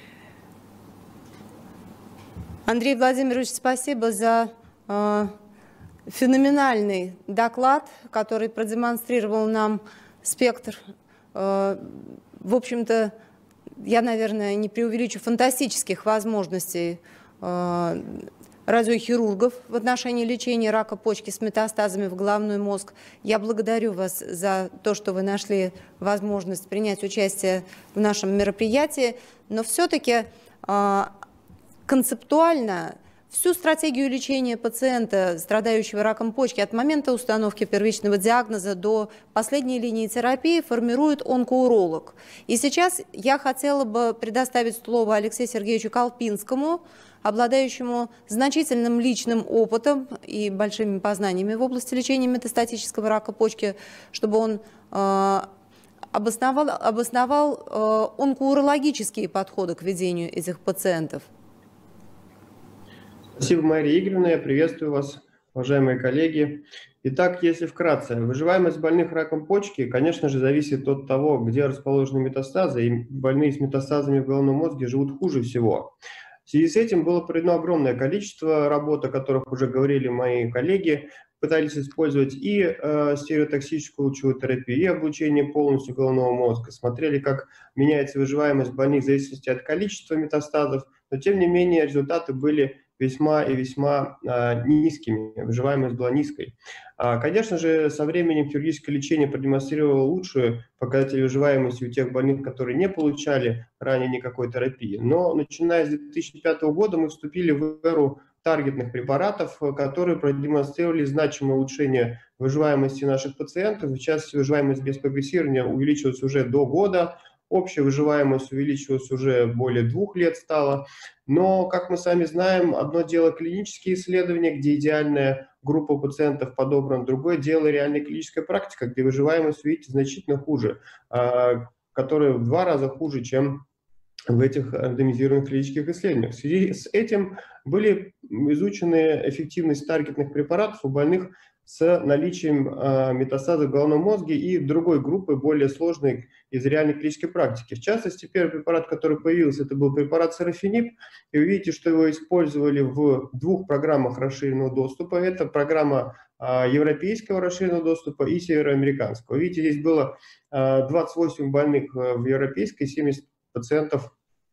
Андрей Владимирович, спасибо за феноменальный доклад, который продемонстрировал нам спектр, в общем-то, я, наверное, не преувеличу, фантастических возможностей радиохирургов в отношении лечения рака почки с метастазами в головной мозг. Я благодарю вас за то, что вы нашли возможность принять участие в нашем мероприятии, но все-таки концептуально всю стратегию лечения пациента, страдающего раком почки, от момента установки первичного диагноза до последней линии терапии формирует онкоуролог. И сейчас я хотела бы предоставить слово Алексею Сергеевичу Колпинскому, обладающему значительным личным опытом и большими познаниями в области лечения метастатического рака почки, чтобы он обосновал онкоурологические подходы к ведению этих пациентов. Спасибо, Мария Игоревна. Я приветствую вас, уважаемые коллеги. Итак, если вкратце, выживаемость больных раком почки, конечно же, зависит от того, где расположены метастазы, и больные с метастазами в головном мозге живут хуже всего. В связи с этим было проведено огромное количество работ, о которых уже говорили мои коллеги, пытались использовать и стереотоксическую лучевую терапию, и облучение полностью головного мозга, смотрели, как меняется выживаемость больных в зависимости от количества метастазов, но тем не менее результаты были весьма и весьма низкими, выживаемость была низкой. Конечно же, со временем хирургическое лечение продемонстрировало лучшую показатель выживаемости у тех больных, которые не получали ранее никакой терапии. Но начиная с 2005 года мы вступили в эру таргетных препаратов, которые продемонстрировали значимое улучшение выживаемости наших пациентов. В частности, выживаемость без прогрессирования увеличилась уже до года, общая выживаемость увеличилась уже более 2 лет стала. Но, как мы сами знаем, одно дело клинические исследования, где идеальная группа пациентов подобрана, другое дело реальная клиническая практика, где выживаемость, видите, значительно хуже, которая в 2 раза хуже, чем в этих рандомизированных клинических исследованиях. В связи с этим были изучены эффективность таргетных препаратов у больных с наличием метастазов в головном мозге и другой группы, более сложной из реальной клинической практики. В частности, первый препарат, который появился, это был препарат сарафинип, и вы видите, что его использовали в 2 программах расширенного доступа. Это программа европейского расширенного доступа и североамериканского. Видите, здесь было 28 больных в европейской, 70 пациентов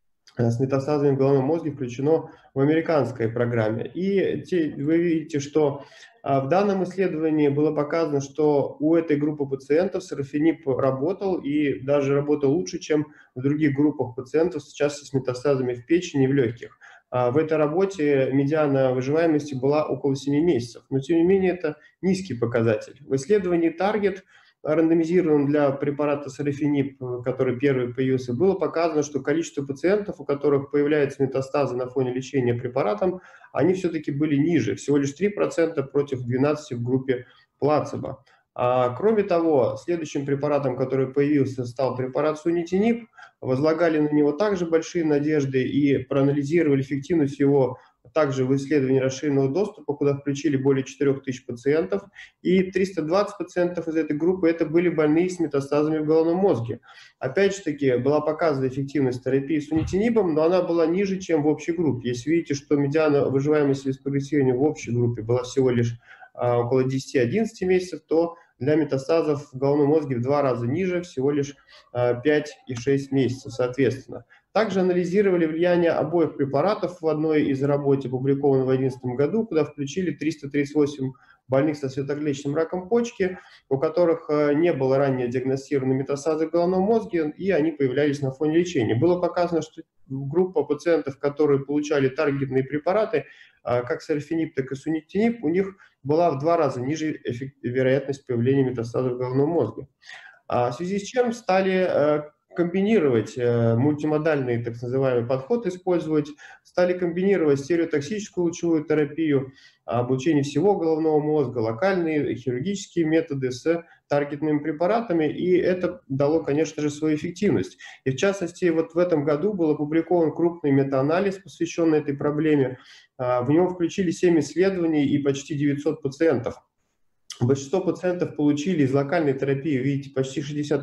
с метастазами в головном мозге включено в американской программе. И вы видите, что в данном исследовании было показано, что у этой группы пациентов сарафинип работал и даже работал лучше, чем в других группах пациентов, сейчас с метастазами в печени и в легких. В этой работе медиана выживаемости была около 7 месяцев, но тем не менее это низкий показатель. В исследовании Target, рандомизированном для препарата сарафинип, который первый появился, было показано, что количество пациентов, у которых появляются метастазы на фоне лечения препаратом, они все-таки были ниже, всего лишь 3% против 12% в группе плацебо. Кроме того, следующим препаратом, который появился, стал препарат сунитинип. Возлагали на него также большие надежды и проанализировали эффективность его также в исследовании расширенного доступа, куда включили более 4000 пациентов. И 320 пациентов из этой группы это были больные с метастазами в головном мозге. Опять же таки, была показана эффективность терапии сунитинибом, но она была ниже, чем в общей группе. Если видите, что медиана выживаемости без прогрессирования в общей группе была всего лишь около 10-11 месяцев, то для метастазов в головном мозге в 2 раза ниже, всего лишь 5 и 6 месяцев, соответственно. Также анализировали влияние обоих препаратов в одной из работ, опубликованной в 2011 году, куда включили 338 больных со светоклеточным раком почки, у которых не было ранее диагностированы метастазы в головном мозге, и они появлялись на фоне лечения. Было показано, что группа пациентов, которые получали таргетные препараты, как сарафинип, так и сунитинип, у них была в 2 раза ниже вероятность появления метастазов в головном мозге. В связи с чем стали комбинировать мультимодальный так называемый подход, использовать, стали комбинировать стереотоксическую лучевую терапию, облучение всего головного мозга, локальные хирургические методы с таргетными препаратами, и это дало, конечно же, свою эффективность. И в частности, вот в этом году был опубликован крупный метаанализ, посвященный этой проблеме. В него включили 7 исследований и почти 900 пациентов. Большинство пациентов получили из локальной терапии, видите, почти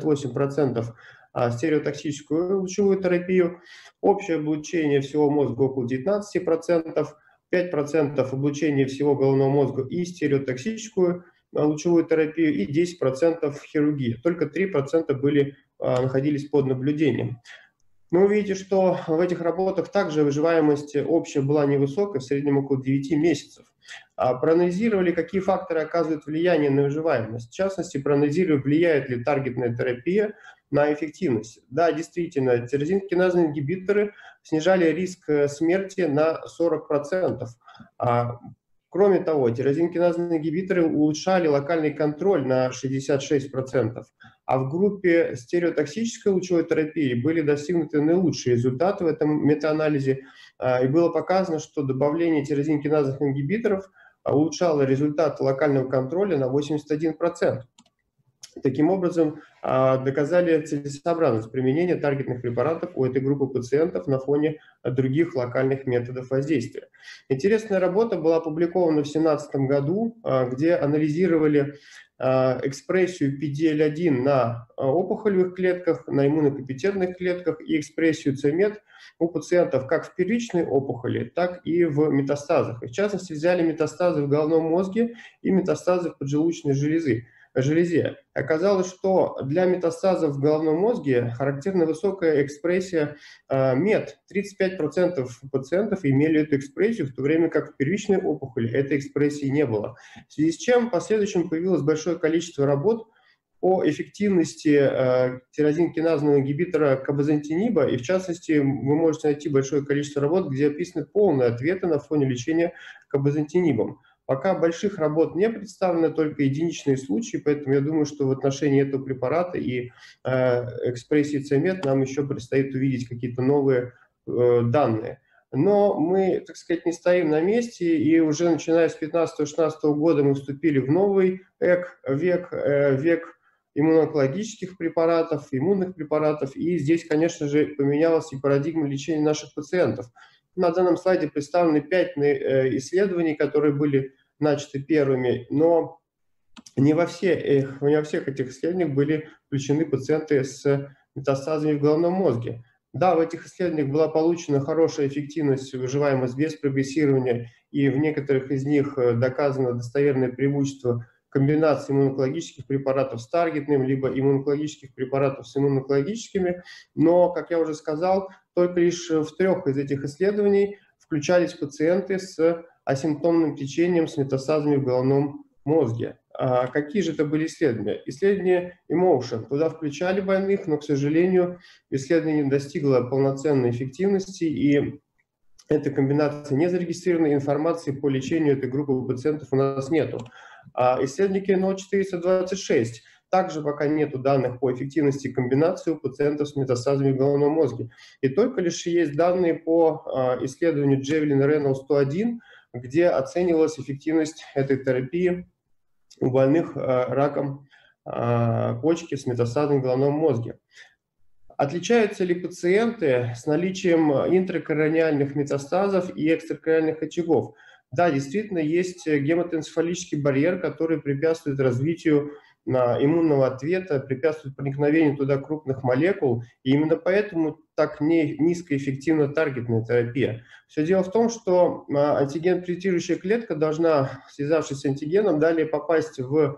68% стереотоксическую лучевую терапию, общее облучение всего мозга около 19%, 5% облучение всего головного мозга и стереотоксическую лучевую терапию и 10% хирургии. Только 3% находились под наблюдением. Но вы видите, что в этих работах также выживаемость общая была невысокой, в среднем около 9 месяцев. Проанализировали, какие факторы оказывают влияние на выживаемость. В частности, проанализировали, влияет ли таргетная терапия на эффективность. Да, действительно, тирозинкиназные ингибиторы снижали риск смерти на 40%. Кроме того, тирозинкиназные ингибиторы улучшали локальный контроль на 66%. А в группе стереотоксической лучевой терапии были достигнуты наилучшие результаты в этом метаанализе. И было показано, что добавление тирозинкиназных ингибиторов улучшало результат локального контроля на 81%. Таким образом, доказали целесообразность применения таргетных препаратов у этой группы пациентов на фоне других локальных методов воздействия. Интересная работа была опубликована в 2017 году, где анализировали экспрессию PDL1 на опухолевых клетках, на иммунокомпетентных клетках и экспрессию c-MET у пациентов как в первичной опухоли, так и в метастазах. И в частности, взяли метастазы в головном мозге и метастазы в поджелудочной железе. Оказалось, что для метастазов в головном мозге характерна высокая экспрессия МЕТ. 35% пациентов имели эту экспрессию, в то время как в первичной опухоли этой экспрессии не было. В связи с чем в последующем появилось большое количество работ по эффективности тирозинкиназного ингибитора кабазантиниба, и в частности вы можете найти большое количество работ, где описаны полные ответы на фоне лечения кабазантинибом. Пока больших работ не представлено, только единичные случаи, поэтому я думаю, что в отношении этого препарата и экспрессии c-MET нам еще предстоит увидеть какие-то новые данные. Но мы, так сказать, не стоим на месте, и уже начиная с 2015-2016 года мы вступили в новый век иммунологических препаратов, иммунных препаратов, и здесь, конечно же, поменялась и парадигма лечения наших пациентов. На данном слайде представлены 5 исследований, которые были начаты первыми, но не во всех этих исследованиях были включены пациенты с метастазами в головном мозге. Да, в этих исследованиях была получена хорошая эффективность, выживаемость без прогрессирования, и в некоторых из них доказано достоверное преимущество комбинации иммунологических препаратов с таргетным, либо иммунологических препаратов с иммунологическими, но, как я уже сказал, только лишь в 3 из этих исследований включались пациенты с асимптомным течением с метастазами в головном мозге. А какие же это были исследования? Исследование Emotion. Туда включали больных, но, к сожалению, исследование не достигло полноценной эффективности, и эта комбинация не зарегистрированной информации по лечению этой группы пациентов у нас нету. Исследование KNO 426. Также пока нету данных по эффективности комбинации у пациентов с метастазами в головном мозге. И только лишь есть данные по исследованию Javelin Renal 101, где оценивалась эффективность этой терапии у больных раком почки с метастазами в головном мозге. Отличаются ли пациенты с наличием интракраниальных метастазов и экстракраниальных очагов? Да, действительно, есть гематоэнцефалический барьер, который препятствует развитию иммунного ответа, препятствует проникновению туда крупных молекул, и именно поэтому так низкоэффективна таргетная терапия. Все дело в том, что антиген-презентирующая клетка должна, связавшись с антигеном, далее попасть в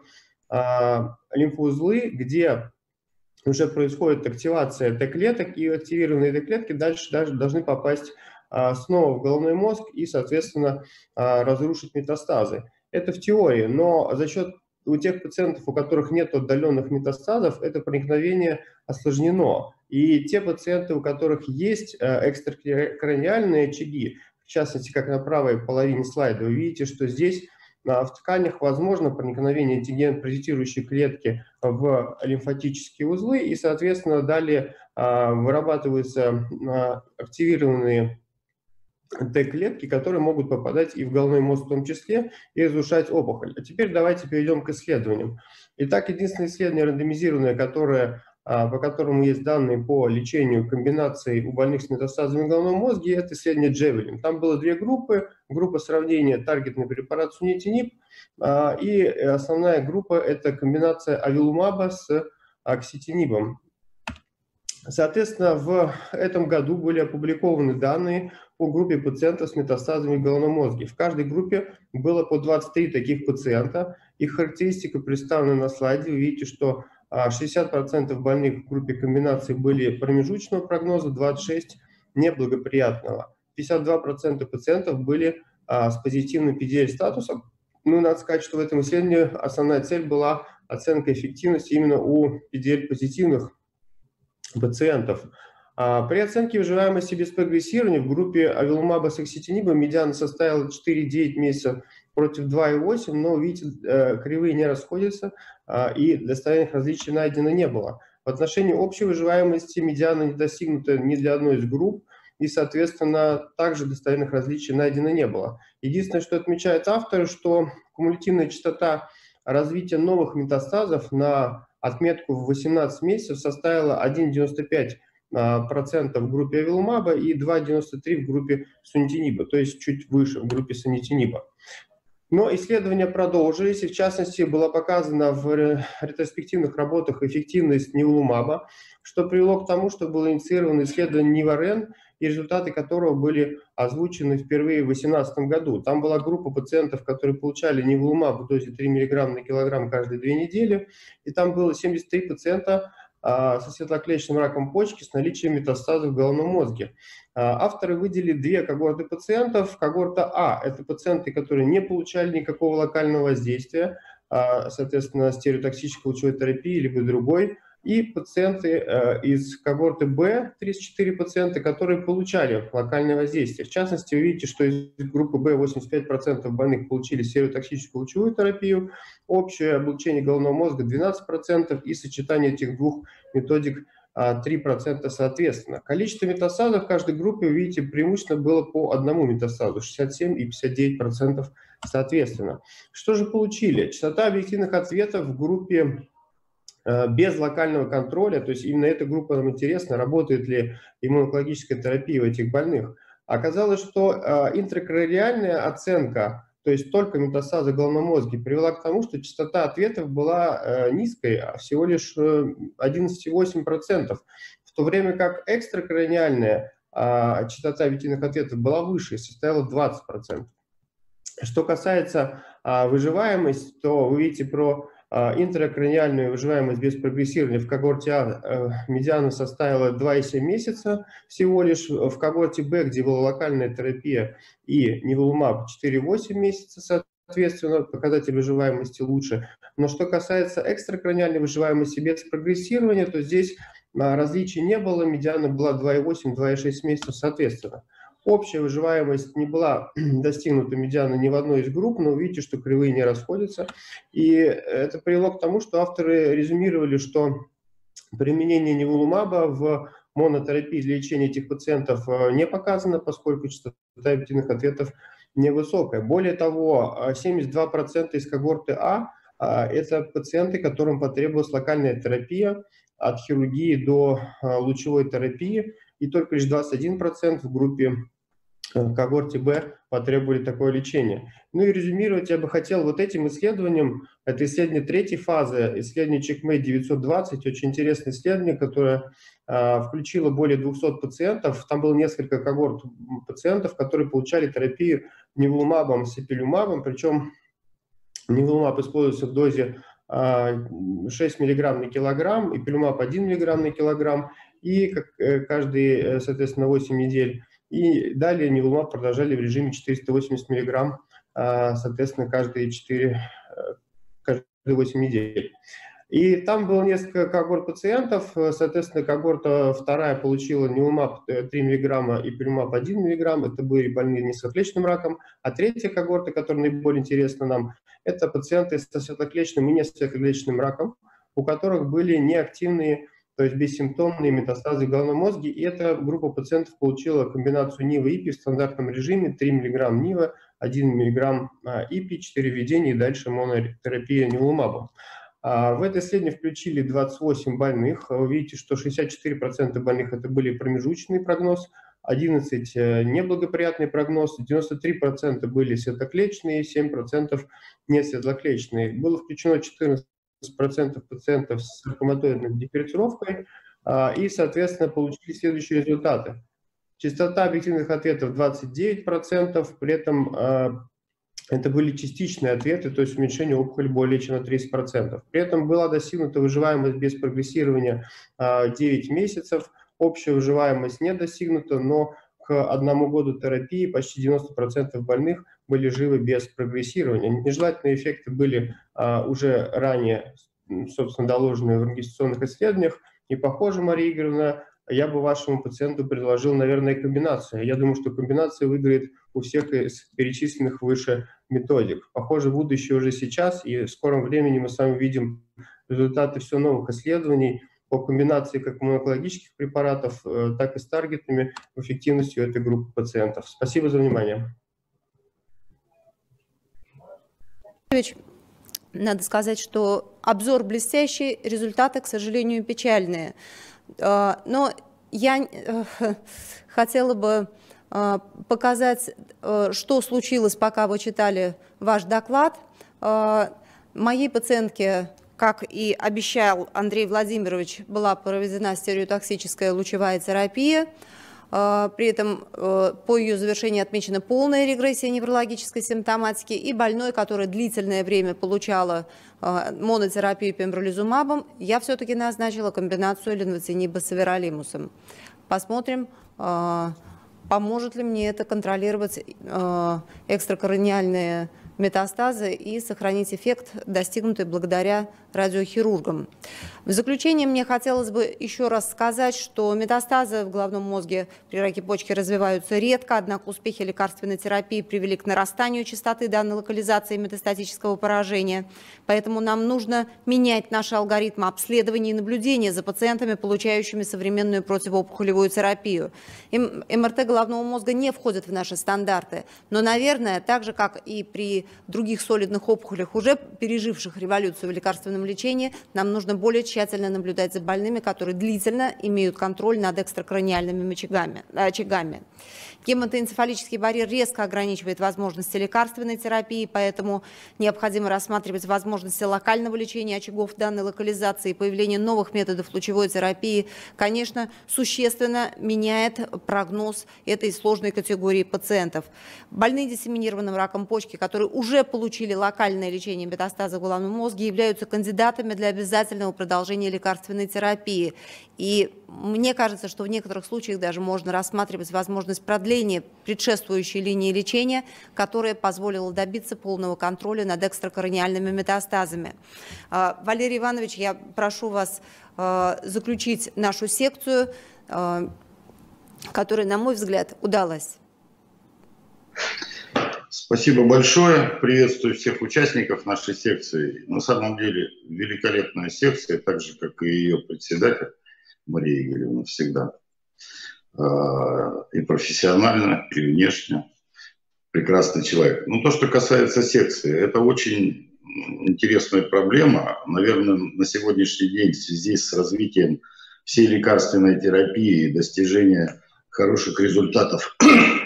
лимфоузлы, где уже происходит активация Т-клеток, и активированные Т-клетки дальше должны попасть снова в головной мозг и, соответственно, разрушить метастазы. Это в теории, но за счет у тех пациентов, у которых нет отдаленных метастазов, это проникновение осложнено. И те пациенты, у которых есть экстракраниальные очаги, в частности, как на правой половине слайда, вы видите, что здесь в тканях возможно проникновение антиген-презентирующей клетки в лимфатические узлы, и, соответственно, далее вырабатываются активированные Т-клетки, которые могут попадать и в головной мозг в том числе, и разрушать опухоль. А теперь давайте перейдем к исследованиям. Итак, единственное исследование рандомизированное, по которому есть данные по лечению комбинаций у больных с метастазами в головном мозге, это исследование Javelin. Там было 2 группы. Группа сравнения таргетный препарат сунитиниб, и основная группа – это комбинация авилумаба с акситинибом. Соответственно, в этом году были опубликованы данные по группе пациентов с метастазами в головном мозге. В каждой группе было по 23 таких пациента. Их характеристика представлена на слайде. Вы видите, что 60% больных в группе комбинации были промежуточного прогноза, 26% неблагоприятного. 52% пациентов были с позитивным PDL-статусом. Ну, надо сказать, что в этом исследовании основная цель была оценка эффективности именно у PDL-позитивных пациентов. При оценке выживаемости без прогрессирования в группе авилумаба с акситинибом медиана составила 4,9 месяцев против 2,8, но, видите, кривые не расходятся, и достоверных различий найдено не было. В отношении общей выживаемости медиана не достигнута ни для одной из групп, и, соответственно, также достоверных различий найдено не было. Единственное, что отмечают авторы, что кумулятивная частота развития новых метастазов на отметку в 18 месяцев составила 1,95% в группе авилумаба и 2,93% в группе сунитиниба, то есть чуть выше в группе сунитиниба. Но исследования продолжились, и в частности была показана в ретроспективных работах эффективность неволумаба, что привело к тому, что было инициировано исследование НИВАРЕН, и результаты которого были озвучены впервые в 2018 году. Там была группа пациентов, которые получали неволумаб в дозе 3 мг на килограмм каждые 2 недели, и там было 73 пациента со светлоклеточным раком почки с наличием метастазов в головном мозге. Авторы выделили 2 когорты пациентов. Когорта А – это пациенты, которые не получали никакого локального воздействия, соответственно, стереотоксической лучевой терапии, либо другой. И пациенты из когорты Б, 34 пациента, которые получали локальное воздействие. В частности, вы видите, что из группы Б 85% больных получили стереотоксическую лучевую терапию, общее облучение головного мозга 12% и сочетание этих 2 методик 3% соответственно. Количество метастазов в каждой группе, вы видите, преимущественно было по одному метастазу, 67 и 59% соответственно. Что же получили? Частота объективных ответов в группе без локального контроля, то есть именно эта группа нам интересна, работает ли иммунологическая терапия у этих больных. Оказалось, что интракраниальная оценка то есть только метастазы в головном мозге, привела к тому, что частота ответов была низкой, всего лишь 11,8%, в то время как экстракраниальная частота объективных ответов была выше и составила 20%. Что касается выживаемости, то вы видите про интракраниальную выживаемость без прогрессирования в когорте А медиана составила 2,7 месяца всего лишь, в когорте Б, где была локальная терапия и ниволумаб, 4,8 месяца, соответственно, показатель выживаемости лучше. Но что касается экстракраниальной выживаемости без прогрессирования, то здесь различий не было, медиана была 2,8-2,6 месяцев, соответственно. Общая выживаемость не была достигнута медиана ни в одной из групп, но видите, что кривые не расходятся. И это привело к тому, что авторы резюмировали, что применение ниволумаба в монотерапии для лечения этих пациентов не показано, поскольку частота объективных ответов невысокая. Более того, 72% из когорты А это пациенты, которым потребовалась локальная терапия от хирургии до лучевой терапии, и только лишь 21% в группе когорте Б потребовали такое лечение. Ну и резюмировать я бы хотел вот этим исследованием. Это исследование третьей фазы, исследование CheckMate 920, очень интересное исследование, которое включило более 200 пациентов. Там было несколько когорт пациентов, которые получали терапию ниволумабом с ипилюмабом, причем ниволумаб используется в дозе 6 мг на килограмм, ипилюмаб 1 мг на килограмм, и каждые, соответственно, 8 недель. И далее ниволумаб продолжали в режиме 480 мг, соответственно, каждые 8 недель. И там было несколько когорт пациентов, соответственно, когорта вторая получила ниволумаб 3 мг и ипилюмаб 1 мг, это были больные не с светлоклеточным раком, а третья когорта, которая наиболее интересна нам, это пациенты со светлоклеточным и несветлоклеточным раком, у которых были неактивные, то есть бессимптомные метастазы в головном мозге, и эта группа пациентов получила комбинацию НИВа и ИПИ в стандартном режиме: 3 мг НИВа, 1 мг ИПИ, 4 введения и дальше монотерапия ниволумабом. В это исследование включили 28 больных. Вы видите, что 64% больных это были промежуточный прогноз, 11 неблагоприятный прогноз, 93% были светлоклеточные, 7% несветлоклеточные. Было включено 14% пациентов с саркоматоидной гиперцировкой, и, соответственно, получили следующие результаты. Частота объективных ответов 29%, при этом это были частичные ответы, то есть уменьшение опухоли более чем на 30%. При этом была достигнута выживаемость без прогрессирования 9 месяцев, общая выживаемость не достигнута, но к 1 году терапии почти 90% больных были живы без прогрессирования. Нежелательные эффекты были уже ранее, собственно, доложены в регистрационных исследованиях. И, похоже, Мария Игоревна, я бы вашему пациенту предложил, наверное, комбинацию. Я думаю, что комбинация выиграет у всех из перечисленных выше методик. Похоже, будущее уже сейчас, и в скором времени мы с вами увидим результаты все новых исследований по комбинации как иммунологических препаратов, так и с таргетами в эффективности этой группы пациентов. Спасибо за внимание. Надо сказать, что обзор блестящий, результаты, к сожалению, печальные. Но я хотела бы показать, что случилось, пока вы читали ваш доклад. Моей пациентке, как и обещал Андрей Владимирович, была проведена стереотоксическая лучевая терапия. При этом по ее завершении отмечена полная регрессия неврологической симптоматики, и больной, который длительное время получала монотерапию пембролизумабом, я все-таки назначила комбинацию ленвоциниба с эверолимусом. Посмотрим, поможет ли мне это контролировать экстракораниальные метастазы и сохранить эффект, достигнутый благодаря радиохирургам. В заключение мне хотелось бы еще раз сказать, что метастазы в головном мозге при раке почки развиваются редко, однако успехи лекарственной терапии привели к нарастанию частоты данной локализации метастатического поражения. Поэтому нам нужно менять наши алгоритмы обследования и наблюдения за пациентами, получающими современную противоопухолевую терапию. МРТ головного мозга не входит в наши стандарты, но, наверное, так же, как и при и других солидных опухолях, уже переживших революцию в лекарственном лечении, нам нужно более тщательно наблюдать за больными, которые длительно имеют контроль над экстракраниальными очагами. Гематоэнцефалический барьер резко ограничивает возможности лекарственной терапии, поэтому необходимо рассматривать возможности локального лечения очагов данной локализации. Появление новых методов лучевой терапии, конечно, существенно меняет прогноз этой сложной категории пациентов. Больные диссеминированным раком почки, которые уже получили локальное лечение метастаза в головном мозге, являются кандидатами для обязательного продолжения лекарственной терапии. И мне кажется, что в некоторых случаях даже можно рассматривать возможность продления предшествующей линии лечения, которая позволила добиться полного контроля над экстракраниальными метастазами. Валерий Иванович, я прошу вас заключить нашу секцию, которая, на мой взгляд, удалась. Спасибо большое. Приветствую всех участников нашей секции. На самом деле великолепная секция, так же, как и ее председатель Мария Игоревна, всегда. И профессионально, и внешне. Прекрасный человек. Но то, что касается секции, это очень интересная проблема. Наверное, на сегодняшний день в связи с развитием всей лекарственной терапии и достижения хороших результатов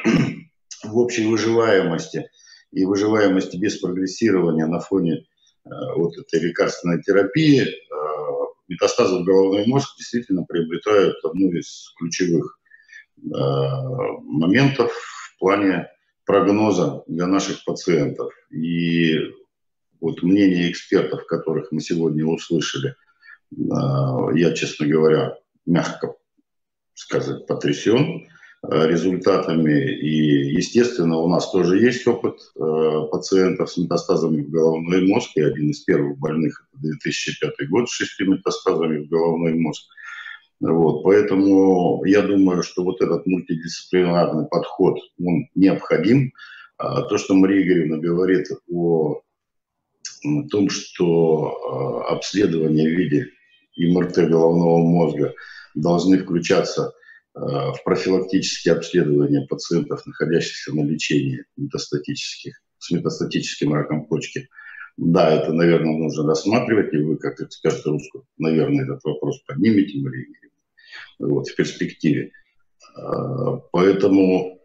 в общей выживаемости и выживаемости без прогрессирования на фоне вот этой лекарственной терапии, метастазы в головной мозг действительно приобретают одну из ключевых моментов в плане прогноза для наших пациентов. И вот мнение экспертов, которых мы сегодня услышали, я, честно говоря, мягко сказать, потрясен результатами. И, естественно, у нас тоже есть опыт пациентов с метастазами в головной мозг. И один из первых больных – это 2005 год с 6 метастазами в головной мозг. Вот, поэтому я думаю, что вот этот мультидисциплинарный подход, он необходим. То, что Мария Игоревна говорит о том, что обследования в виде МРТ головного мозга должны включаться в профилактические обследования пациентов, находящихся на лечении с метастатическим раком почки. Да, это, наверное, нужно рассматривать, и вы, как эксперт русского, наверное, этот вопрос поднимете, Мария Игоревна, вот, в перспективе. Поэтому,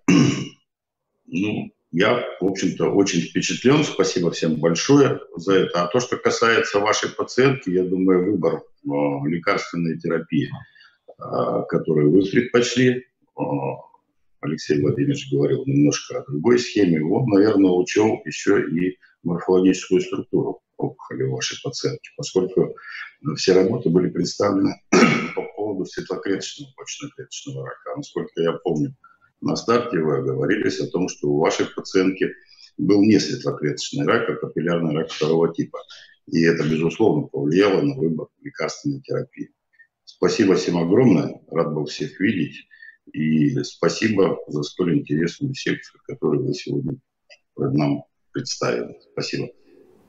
ну, я, в общем-то, очень впечатлен. Спасибо всем большое за это. А то, что касается вашей пациентки, я думаю, выбор лекарственной терапии, которую вы предпочли, Алексей Владимирович говорил немножко о другой схеме, он, наверное, учел еще и морфологическую структуру опухоли вашей пациентки, поскольку все работы были представлены по поводу светлоклеточного почечно-клеточного рака. Насколько я помню, на старте вы оговорились о том, что у вашей пациентки был не светлоклеточный рак, а капиллярный рак второго типа. И это, безусловно, повлияло на выбор лекарственной терапии. Спасибо всем огромное, рад был всех видеть. И спасибо за столь интересную секцию, которую вы сегодня нам представили. Спасибо.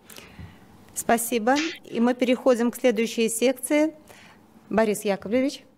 Спасибо. И мы переходим к следующей секции. Борис Яковлевич.